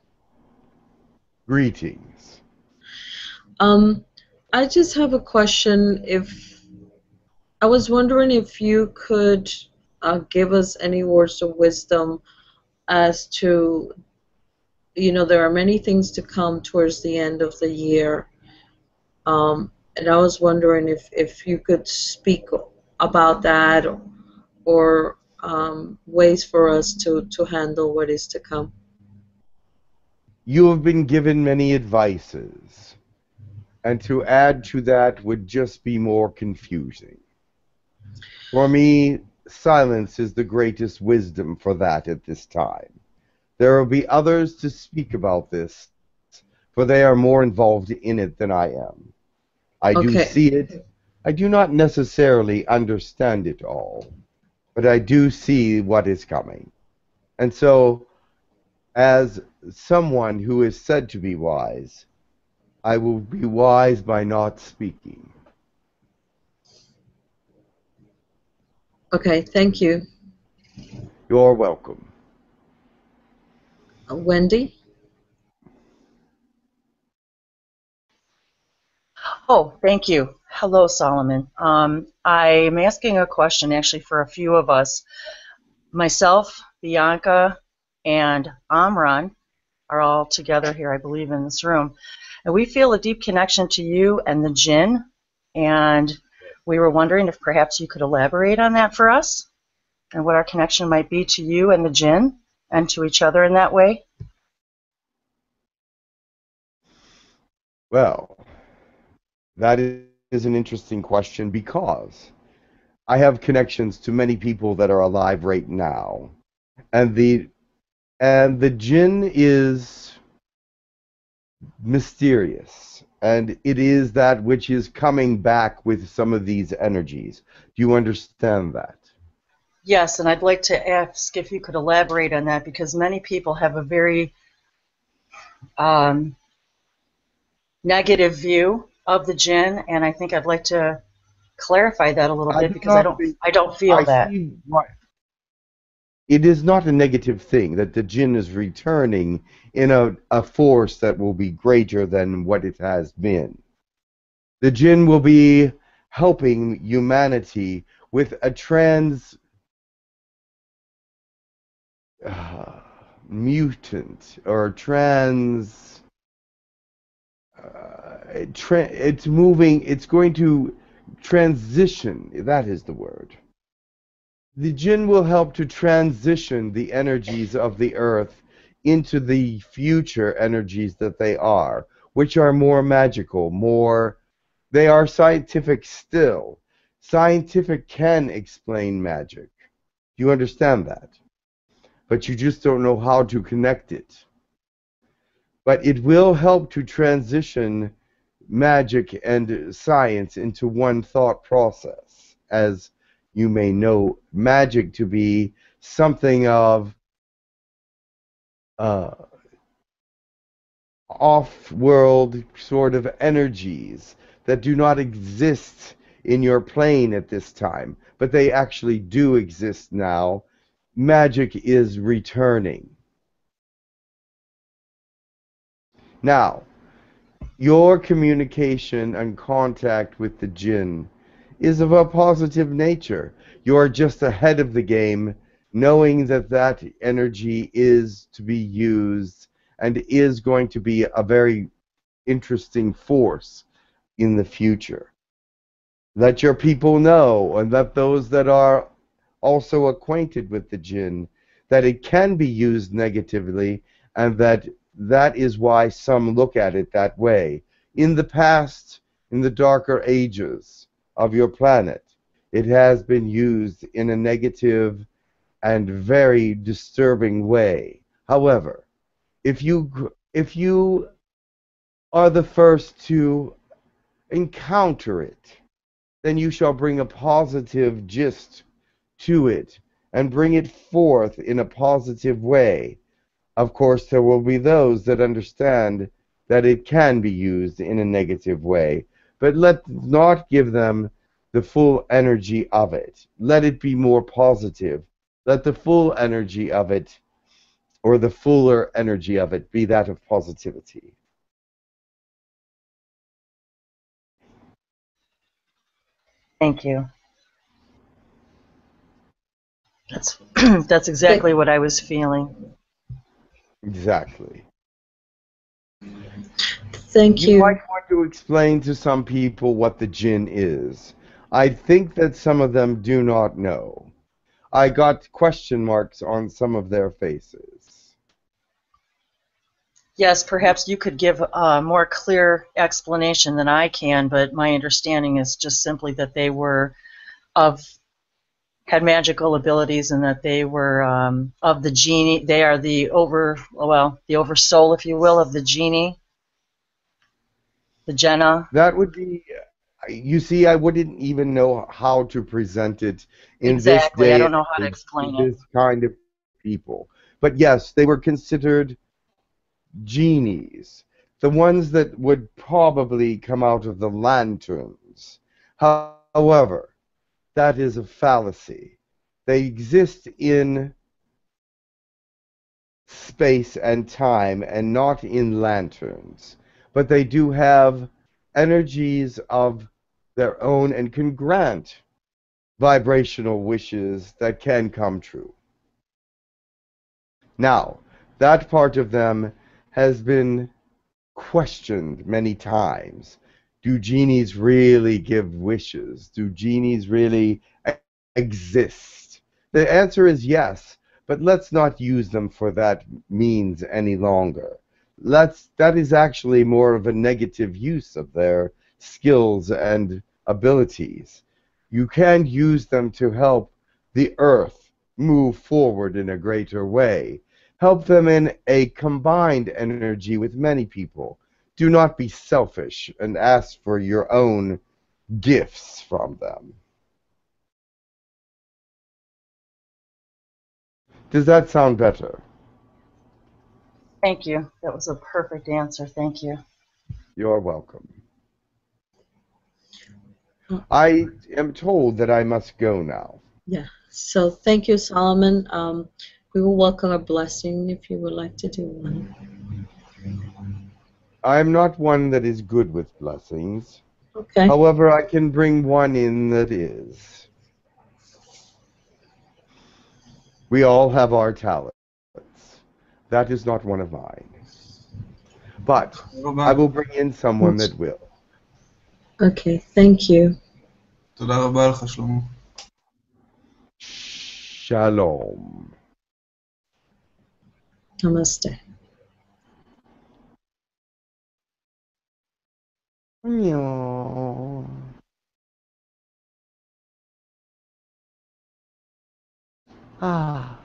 Greetings. Um, I just have a question. If I was wondering if you could uh, give us any words of wisdom as to, you know, there are many things to come towards the end of the year. Um, and I was wondering if, if you could speak about that, or, or um, ways for us to, to handle what is to come. You have been given many advices, and to add to that would just be more confusing. For me, silence is the greatest wisdom for that at this time. There will be others to speak about this, for they are more involved in it than I am. I do Okay. see it. I do not necessarily understand it all, but I do see what is coming. And so, as someone who is said to be wise, I will be wise by not speaking. Okay, thank you. You're welcome. Uh, Wendy? Oh, thank you. Hello, Solomon. Um, I'm asking a question actually for a few of us. Myself, Bianca, and Amran are all together here, I believe, in this room. And we feel a deep connection to you and the jinn. And we were wondering if perhaps you could elaborate on that for us and what our connection might be to you and the jinn and to each other in that way. Well, that is an interesting question because I have connections to many people that are alive right now. And the and the jinn is mysterious, and it is that which is coming back with some of these energies. Do you understand that? Yes, and I'd like to ask if you could elaborate on that because many people have a very um, negative view of the jinn, and I think I'd like to clarify that a little I bit do because I not don't think I don't feel I that. see why. It is not a negative thing that the jinn is returning in a, a force that will be greater than what it has been. The jinn will be helping humanity with a trans uh, mutant or trans. Uh, tra it's moving. It's going to transition. That is the word. The jinn will help to transition the energies of the earth into the future energies that they are, which are more magical, more. They are scientific still. Scientific can explain magic. You understand that? But you just don't know how to connect it. But it will help to transition magic and science into one thought process, as you may know magic to be something of uh, off-world sort of energies that do not exist in your plane at this time, but they actually do exist now. Magic is returning. Now, your communication and contact with the jinn is of a positive nature. You're just ahead of the game, knowing that that energy is to be used and is going to be a very interesting force in the future. Let your people know, and let those that are also acquainted with the jinn, that it can be used negatively, and that that is why some look at it that way. In the past, in the darker ages of your planet, it has been used in a negative and very disturbing way. However, if you if you are the first to encounter it, then you shall bring a positive gist to it and bring it forth in a positive way. Of course, there will be those that understand that it can be used in a negative way, but let not give them the full energy of it. Let it be more positive. Let the full energy of it, or the fuller energy of it, be that of positivity. Thank you. That's that's exactly what I was feeling. Exactly. Thank you. you. You might want to explain to some people what the jinn is. I think that some of them do not know. I got question marks on some of their faces. Yes, perhaps you could give a more clear explanation than I can, but my understanding is just simply that they were of had magical abilities and that they were um, of the genie. They are the over well, the oversoul, if you will, of the genie, the Jenna. That would be. You see, I wouldn't even know how to present it in Exactly. this day I don't and know how to age explain to it. this kind of people. But yes, they were considered genies, the ones that would probably come out of the lanterns. However, that is a fallacy. They exist in space and time and not in lanterns, but they do have energies of their own and can grant vibrational wishes that can come true. Now, that part of them has been questioned many times. Do genies really give wishes? Do genies really exist? The answer is yes, but let's not use them for that means any longer. Let's, that is actually more of a negative use of their skills and abilities. You can use them to help the earth move forward in a greater way. Help them in a combined energy with many people. Do not be selfish and ask for your own gifts from them. Does that sound better? Thank you. That was a perfect answer. Thank you. You're welcome. I am told that I must go now. Yeah. So thank you, Solomon. Um, we will welcome a blessing if you would like to do one. I'm not one that is good with blessings. Okay. However, I can bring one in that is. We all have our talent. That is not one of mine. But I will bring in someone that will. Okay, thank you. תודה רבה לך, שלמה. Shalom. Namaste. Meow. Ah.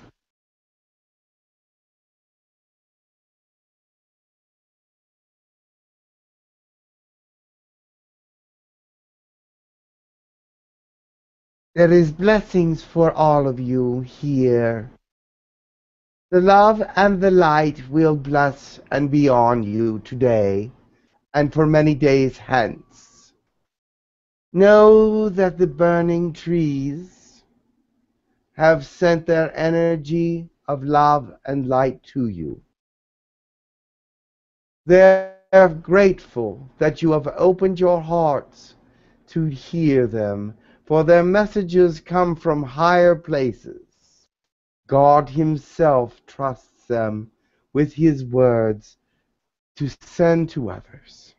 There is blessings for all of you here. The love and the light will bless and be on you today and for many days hence. Know that the burning trees have sent their energy of love and light to you. They're grateful that you have opened your hearts to hear them, for their messages come from higher places. God Himself trusts them with His words to send to others.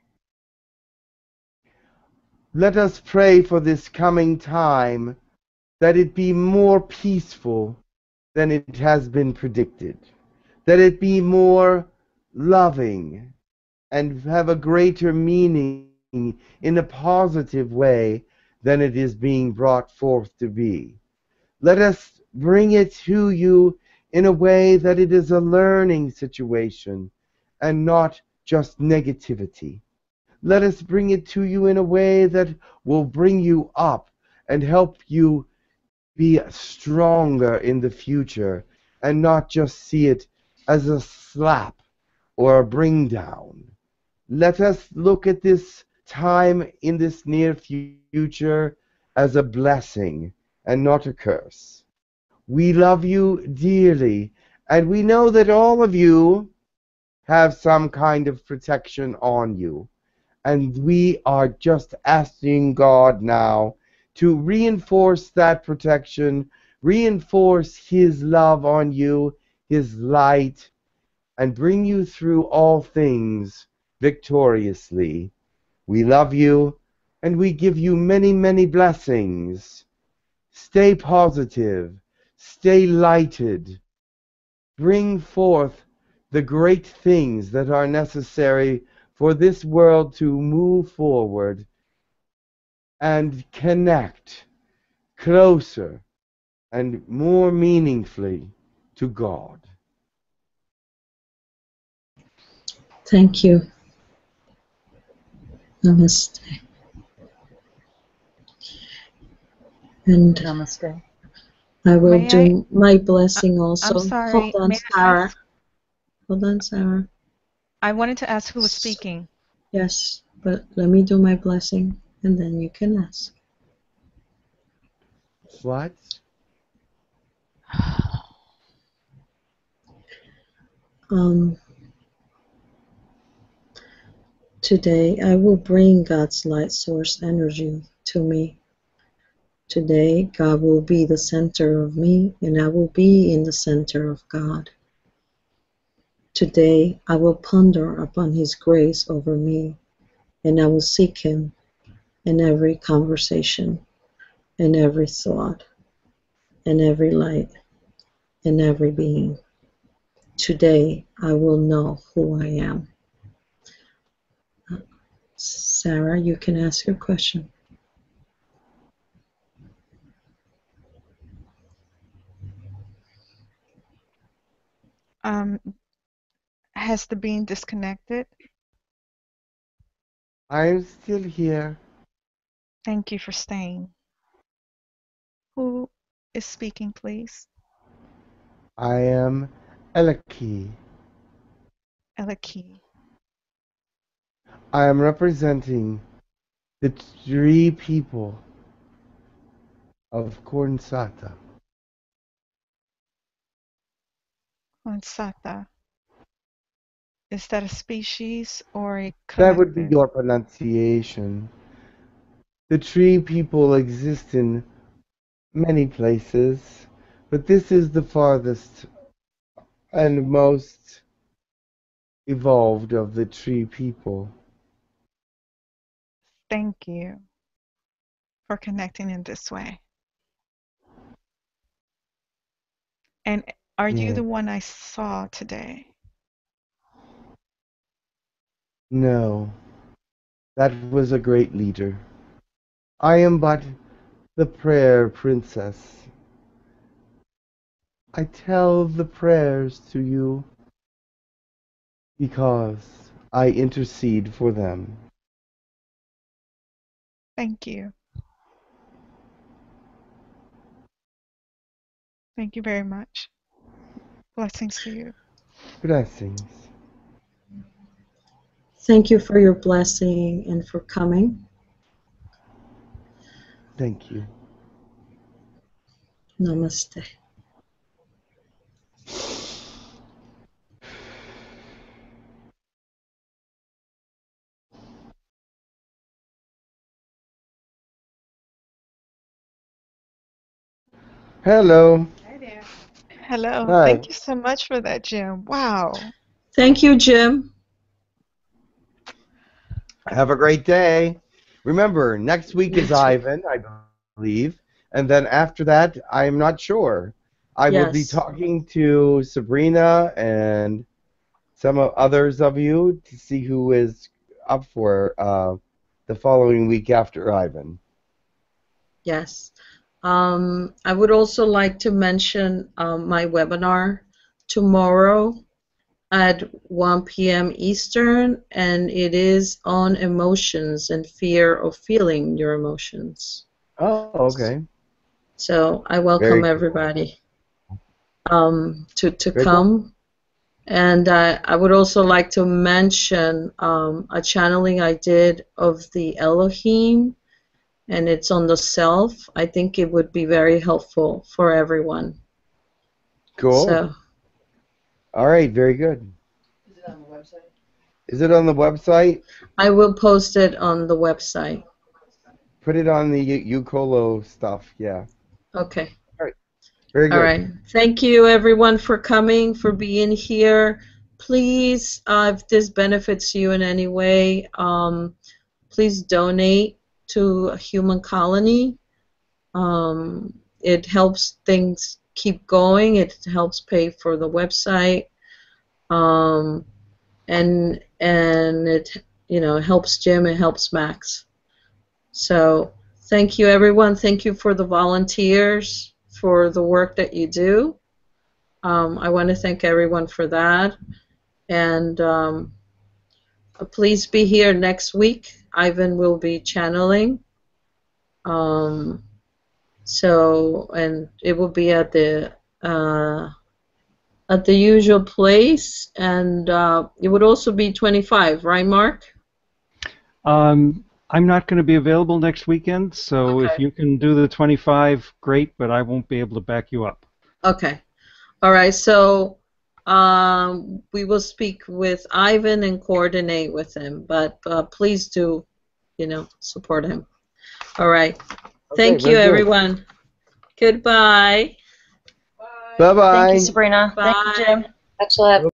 Let us pray for this coming time that it be more peaceful than it has been predicted, that it be more loving and have a greater meaning in a positive way than it is being brought forth to be. Let us bring it to you in a way that it is a learning situation and not just negativity. Let us bring it to you in a way that will bring you up and help you be stronger in the future and not just see it as a slap or a bring down. Let us look at this time in this near future as a blessing and not a curse. We love you dearly, and we know that all of you have some kind of protection on you. And we are just asking God now to reinforce that protection, reinforce His love on you, His light, and bring you through all things victoriously. We love you, and we give you many, many blessings. Stay positive, stay lighted, bring forth the great things that are necessary for this world to move forward and connect closer and more meaningfully to God. Thank you. Namaste. And Namaste. I will May do my blessing also. I'm sorry. Hold on, May I Sarah. ask? Hold on, Sarah. I wanted to ask who was speaking. Yes, but let me do my blessing, and then you can ask. What? Um, today, I will bring God's light source energy to me. Today, God will be the center of me, and I will be in the center of God. Today, I will ponder upon His grace over me, and I will seek Him in every conversation, in every thought, in every light, in every being. Today, I will know who I am. Sarah, you can ask your question. Um, has the being disconnected? I'm still here. Thank you for staying. Who is speaking, please? I am Elaki. Elaki. I am representing the three people of Kornsata. Onsata. Is that a species or a That would be collective? your pronunciation. The tree people exist in many places, but this is the farthest and most evolved of the tree people. Thank you for connecting in this way. And are you Yeah. the one I saw today? No, that was a great leader. I am but the prayer princess. I tell the prayers to you because I intercede for them. Thank you. Thank you very much. Blessings to you. Blessings. Thank you for your blessing and for coming. Thank you. Namaste. Hello. Hello. Hi. Thank you so much for that, Jim. Wow. Thank you, Jim. Have a great day. Remember, next week is You too. Ivan, I believe, and then after that, I'm not sure. I will be Yes. talking to Sabrina and some of others of you to see who is up for uh, the following week after Ivan. Yes. Um, I would also like to mention um, my webinar tomorrow at one p m Eastern, and it is on emotions and fear of feeling your emotions. Oh, okay. So I welcome Very cool. everybody um, to, to Very cool. come. And uh, I would also like to mention um, a channeling I did of the Elohim, and it's on the self. I think it would be very helpful for everyone. Cool. So, All right, very good. Is it on the website? Is it on the website? I will post it on the website. Put it on the Hucolo stuff, yeah. Okay. All right. Very good. All right. Thank you, everyone, for coming, for being here. Please, uh, if this benefits you in any way, um, please donate to a human colony. Um, it helps things keep going. It helps pay for the website, um, and and it you know helps Jim. It helps Max. So thank you, everyone. Thank you for the volunteers for the work that you do. Um, I want to thank everyone for that, and um, please be here next week. Ivan will be channeling. Um, So, and it will be at the uh, at the usual place, and uh, it would also be twenty-five, right, Mark? Um, I'm not going to be available next weekend, so if Okay. you can do the twenty-five, great, but I won't be able to back you up. Okay. All right. So um, we will speak with Ivan and coordinate with him, but uh, please do, you know, support him. All right. Okay, Thank you, very good. everyone. Goodbye. Bye-bye. Thank you, Sabrina. Bye. Thank you, Jim. Much love.